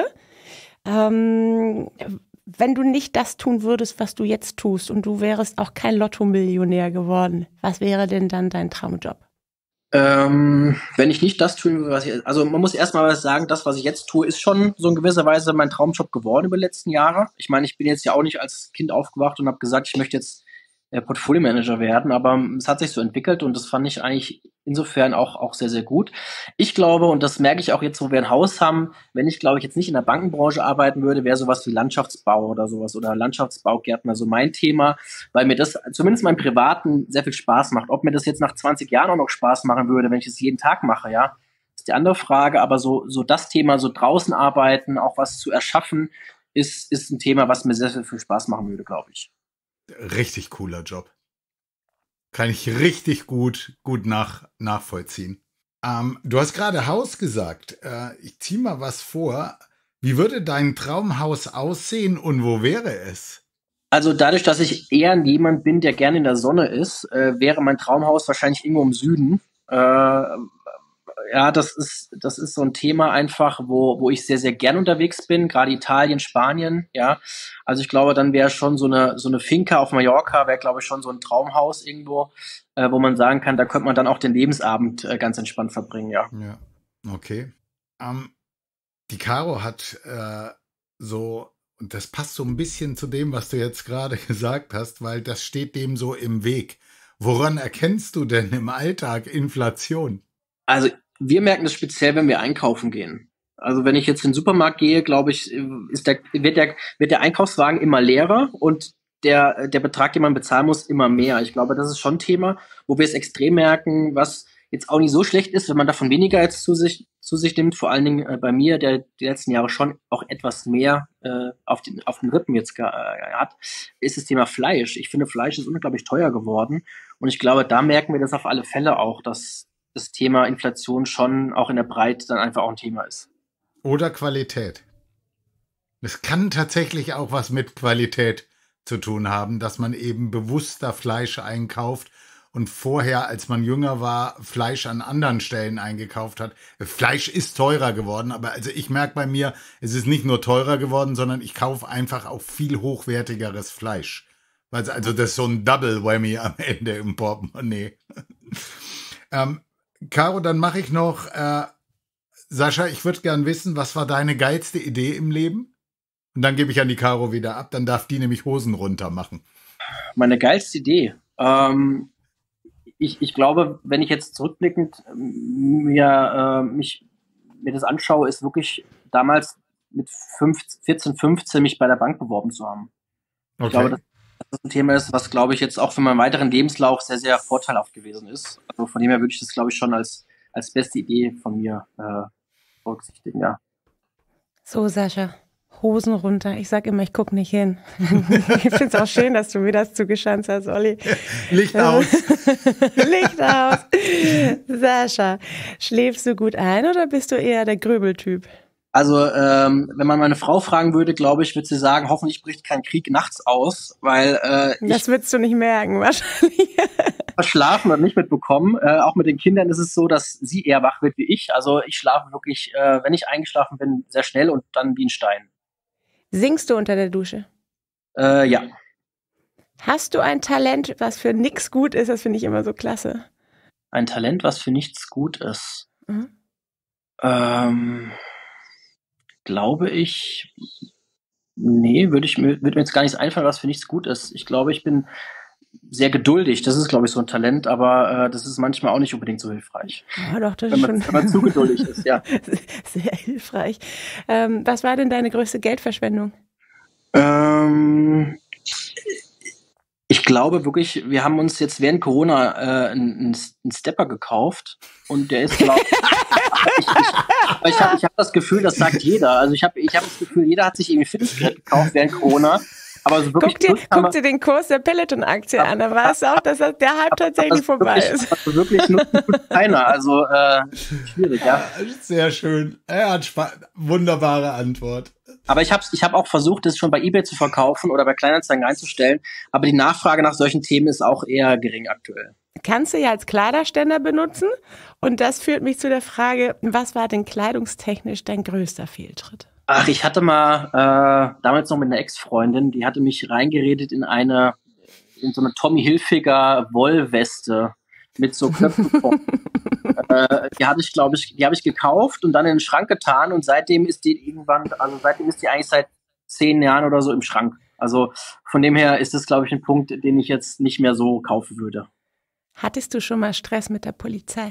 Wenn du nicht das tun würdest, was du jetzt tust und du wärst auch kein Lotto-Millionär geworden, was wäre denn dann dein Traumjob? Wenn ich nicht das tun würde, also man muss erstmal sagen, das, was ich jetzt tue, ist schon so in gewisser Weise mein Traumjob geworden über die letzten Jahre. Ich meine, ich bin jetzt ja auch nicht als Kind aufgewacht und habe gesagt, ich möchte jetzt Portfolio-Manager werden, aber es hat sich so entwickelt und das fand ich eigentlich insofern auch sehr, sehr gut. Ich glaube, und das merke ich auch jetzt, wo wir ein Haus haben, wenn ich, glaube ich, jetzt nicht in der Bankenbranche arbeiten würde, wäre sowas wie Landschaftsbau oder sowas oder Landschaftsbaugärtner so mein Thema, weil mir das zumindest meinem Privaten sehr viel Spaß macht. Ob mir das jetzt nach 20 Jahren auch noch Spaß machen würde, wenn ich es jeden Tag mache, ja, ist die andere Frage, aber so das Thema, so draußen arbeiten, auch was zu erschaffen, ist ein Thema, was mir sehr, sehr viel Spaß machen würde, glaube ich. Richtig cooler Job. Kann ich richtig gut nachvollziehen. Du hast gerade Haus gesagt. Ich ziehe mal was vor. Wie würde dein Traumhaus aussehen und wo wäre es? Also dadurch, dass ich eher jemand bin, der gerne in der Sonne ist, wäre mein Traumhaus wahrscheinlich irgendwo im Süden. Ja, das ist so ein Thema einfach, wo ich sehr, sehr gern unterwegs bin, gerade Italien, Spanien, ja. Also ich glaube, dann wäre schon so eine Finca auf Mallorca, wäre, glaube ich, schon so ein Traumhaus irgendwo, wo man sagen kann, da könnte man dann auch den Lebensabend ganz entspannt verbringen, ja. Ja, okay. Die Caro hat und das passt so ein bisschen zu dem, was du jetzt gerade gesagt hast, weil das steht dem so im Weg. Woran erkennst du denn im Alltag Inflation? Also wir merken das speziell, wenn wir einkaufen gehen. Also wenn ich jetzt in den Supermarkt gehe, glaube ich, wird der Einkaufswagen immer leerer und der Betrag, den man bezahlen muss, immer mehr. Ich glaube, das ist schon ein Thema, wo wir es extrem merken, was jetzt auch nicht so schlecht ist, wenn man davon weniger jetzt zu sich nimmt. Vor allen Dingen bei mir, der die letzten Jahre schon auch etwas mehr auf den Rippen jetzt hat, ist das Thema Fleisch. Ich finde, Fleisch ist unglaublich teuer geworden. Und ich glaube, da merken wir das auf alle Fälle auch, dass das Thema Inflation schon auch in der Breite dann einfach auch ein Thema ist. Oder Qualität. Es kann tatsächlich auch was mit Qualität zu tun haben, dass man eben bewusster Fleisch einkauft und vorher, als man jünger war, Fleisch an anderen Stellen eingekauft hat. Fleisch ist teurer geworden, aber also ich merke bei mir, es ist nicht nur teurer geworden, sondern ich kaufe einfach auch viel hochwertigeres Fleisch. Also das ist so ein Double Whammy am Ende im Portemonnaie. Caro, dann mache ich noch, Sascha, ich würde gern wissen, was war deine geilste Idee im Leben? Und dann gebe ich an die Caro wieder ab, dann darf die nämlich Hosen runter machen. Meine geilste Idee? Ich glaube, wenn ich jetzt zurückblickend mir das anschaue, ist wirklich damals mit 14, 15 mich bei der Bank beworben zu haben. Okay. Ich glaube, dass das ein Thema ist, was, glaube ich, jetzt auch für meinen weiteren Lebenslauf sehr, sehr vorteilhaft gewesen ist. Also von dem her würde ich das, glaube ich, schon als beste Idee von mir berücksichtigen, ja. So, Sascha, Hosen runter. Ich sag immer, ich gucke nicht hin. Ich finde es auch schön, dass du mir das zugeschanzt hast, Olli. Licht aus. Licht aus. Sascha, schläfst du gut ein oder bist du eher der Grübeltyp? Also, wenn man meine Frau fragen würde, glaube ich, würde sie sagen, hoffentlich bricht kein Krieg nachts aus, weil das würdest du nicht merken, wahrscheinlich. Verschlafen und nicht mitbekommen. Auch mit den Kindern ist es so, dass sie eher wach wird wie ich. Also ich schlafe wirklich, wenn ich eingeschlafen bin, sehr schnell und dann wie ein Stein. Singst du unter der Dusche? Ja. Hast du ein Talent, was für nichts gut ist? Das finde ich immer so klasse. Ein Talent, was für nichts gut ist? Mhm. Glaube ich, nee, würde mir jetzt gar nichts einfallen, was für nichts gut ist. Ich glaube, ich bin sehr geduldig. Das ist, glaube ich, so ein Talent, aber das ist manchmal auch nicht unbedingt so hilfreich. Ja, doch, das wenn ist man zu geduldig ist, ja. Sehr hilfreich. Was war denn deine größte Geldverschwendung? Ich glaube wirklich, wir haben uns jetzt während Corona einen Stepper gekauft und der ist, glaube ich habe das Gefühl, das sagt jeder. Also ich habe das Gefühl, jeder hat sich irgendwie Fitnessgerät gekauft während Corona. Aber so wirklich guck dir den Kurs der Peloton-Aktie an, da weißt du auch, dass der Hype tatsächlich vorbei ist. Also wirklich nur keiner, also schwierig, ja. Sehr schön, er hat wunderbare Antwort. Aber ich hab auch versucht, das schon bei eBay zu verkaufen oder bei Kleinanzeigen einzustellen, aber die Nachfrage nach solchen Themen ist auch eher gering aktuell. Kannst du ja als Kleiderständer benutzen und das führt mich zu der Frage, was war denn kleidungstechnisch dein größter Fehltritt? Ach, ich hatte mal damals noch mit einer Ex-Freundin, die hatte mich reingeredet in so eine Tommy Hilfiger Wollweste mit so Knöpfen. Die habe ich gekauft und dann in den Schrank getan und seitdem ist die eigentlich seit 10 Jahren oder so im Schrank. Also von dem her ist das, glaube ich, ein Punkt, den ich jetzt nicht mehr so kaufen würde. Hattest du schon mal Stress mit der Polizei?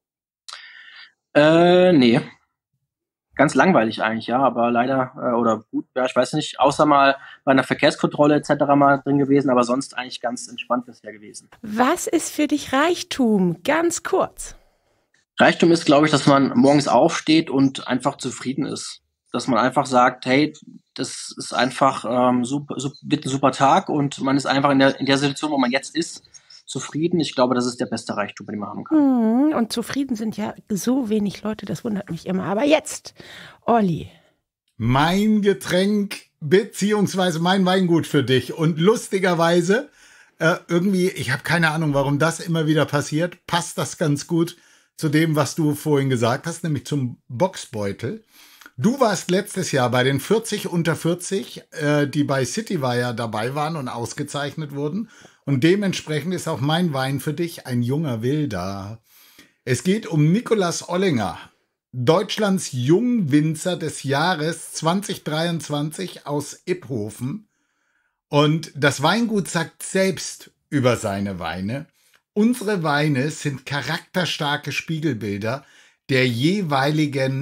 Nee. Ganz langweilig eigentlich, ja, aber leider, oder gut, ja, ich weiß nicht, außer mal bei einer Verkehrskontrolle etc. mal drin gewesen, aber sonst eigentlich ganz entspannt bisher gewesen. Was ist für dich Reichtum? Ganz kurz. Reichtum ist, glaube ich, dass man morgens aufsteht und einfach zufrieden ist. Dass man einfach sagt, hey, das ist einfach wird ein super Tag und man ist einfach in der Situation, wo man jetzt ist, zufrieden. Ich glaube, das ist der beste Reichtum, den man haben kann. Und zufrieden sind ja so wenig Leute, das wundert mich immer. Aber jetzt, Olli. Mein Getränk beziehungsweise mein Weingut für dich. Und lustigerweise, irgendwie, ich habe keine Ahnung, warum das immer wieder passiert, passt das ganz gut zu dem, was du vorhin gesagt hast, nämlich zum Boxbeutel. Du warst letztes Jahr bei den 40 unter 40, die bei Citywire dabei waren und ausgezeichnet wurden. Und dementsprechend ist auch mein Wein für dich ein junger Wilder. Es geht um Nikolaus Ollinger, Deutschlands Jungwinzer des Jahres 2023 aus Iphofen. Und das Weingut sagt selbst über seine Weine: Unsere Weine sind charakterstarke Spiegelbilder der jeweiligen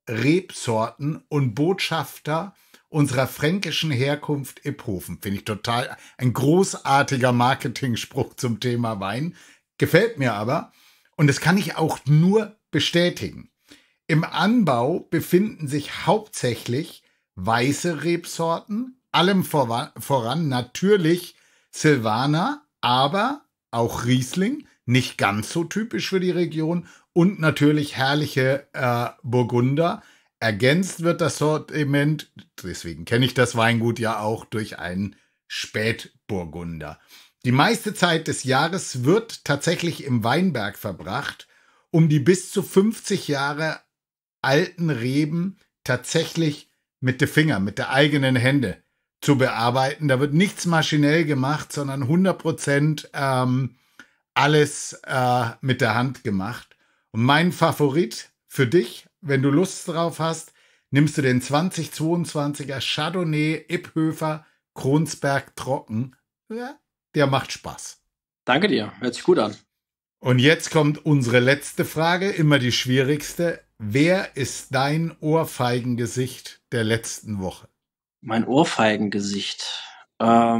Rebsorten und Botschafter unserer fränkischen Herkunft Iphofen. Finde ich total ein großartiger Marketingspruch zum Thema Wein. Gefällt mir aber. Und das kann ich auch nur bestätigen. Im Anbau befinden sich hauptsächlich weiße Rebsorten, allem voran natürlich Silvaner, aber auch Riesling, nicht ganz so typisch für die Region, und natürlich herrliche Burgunder. Ergänzt wird das Sortiment, deswegen kenne ich das Weingut ja auch, durch einen Spätburgunder. Die meiste Zeit des Jahres wird tatsächlich im Weinberg verbracht, um die bis zu 50 Jahre alten Reben tatsächlich mit den Fingern, mit der eigenen Hände zu bearbeiten. Da wird nichts maschinell gemacht, sondern 100% alles mit der Hand gemacht. Und mein Favorit für dich, wenn du Lust drauf hast, nimmst du den 2022er Chardonnay Iphofer Kronsberg Trocken. Ja, der macht Spaß. Danke dir, hört sich gut an. Und jetzt kommt unsere letzte Frage, immer die schwierigste. Wer ist dein Ohrfeigengesicht der letzten Woche? Mein Ohrfeigengesicht. Jetzt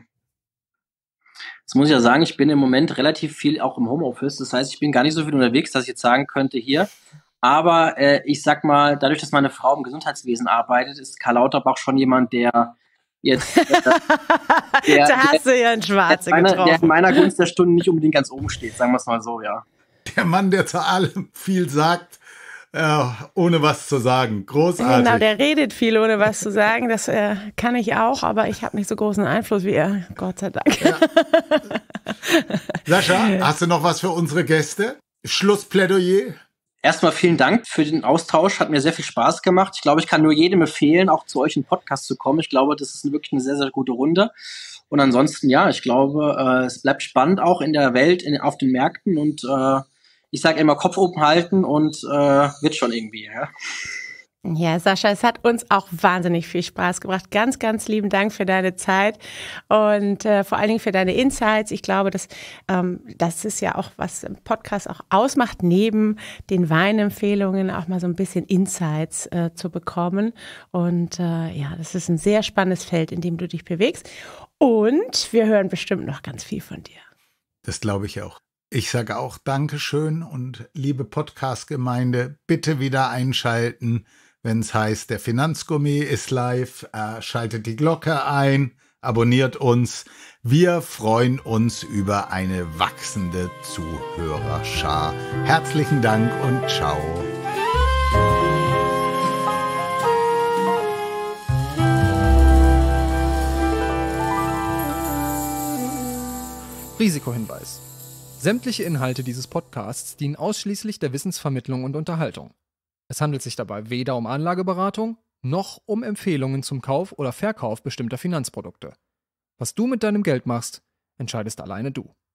muss ich ja sagen, ich bin im Moment relativ viel auch im Homeoffice. Das heißt, ich bin gar nicht so viel unterwegs, dass ich jetzt sagen könnte hier. Aber ich sag mal, dadurch, dass meine Frau im Gesundheitswesen arbeitet, ist Karl Lauterbach schon jemand, der jetzt da hast du ja einen Schwarze getroffen. Der in meiner Gunst der Stunde nicht unbedingt ganz oben steht, sagen wir es mal so, ja. Der Mann, der zu allem viel sagt, ohne was zu sagen. Großartig. Genau, der redet viel, ohne was zu sagen. Das kann ich auch, aber ich habe nicht so großen Einfluss wie er. Gott sei Dank. Ja. Sascha, hast du noch was für unsere Gäste? Schlussplädoyer? Erstmal vielen Dank für den Austausch. Hat mir sehr viel Spaß gemacht. Ich glaube, ich kann nur jedem empfehlen, auch zu euch in den Podcast zu kommen. Ich glaube, das ist wirklich eine sehr, sehr gute Runde. Und ansonsten, ja, ich glaube, es bleibt spannend auch in der Welt, auf den Märkten. Und ich sage immer, Kopf oben halten und wird schon irgendwie. Ja. Ja, Sascha, es hat uns auch wahnsinnig viel Spaß gebracht. Ganz, ganz lieben Dank für deine Zeit und vor allen Dingen für deine Insights. Ich glaube, das ist ja auch, was im Podcast auch ausmacht, neben den Weinempfehlungen auch mal so ein bisschen Insights zu bekommen. Und ja, das ist ein sehr spannendes Feld, in dem du dich bewegst. Und wir hören bestimmt noch ganz viel von dir. Das glaube ich auch. Ich sage auch Dankeschön und liebe Podcast-Gemeinde, bitte wieder einschalten, wenn es heißt, der Finanzgourmet ist live. Schaltet die Glocke ein, abonniert uns. Wir freuen uns über eine wachsende Zuhörerschar. Herzlichen Dank und ciao. Risikohinweis. Sämtliche Inhalte dieses Podcasts dienen ausschließlich der Wissensvermittlung und Unterhaltung. Es handelt sich dabei weder um Anlageberatung, noch um Empfehlungen zum Kauf oder Verkauf bestimmter Finanzprodukte. Was du mit deinem Geld machst, entscheidest alleine du.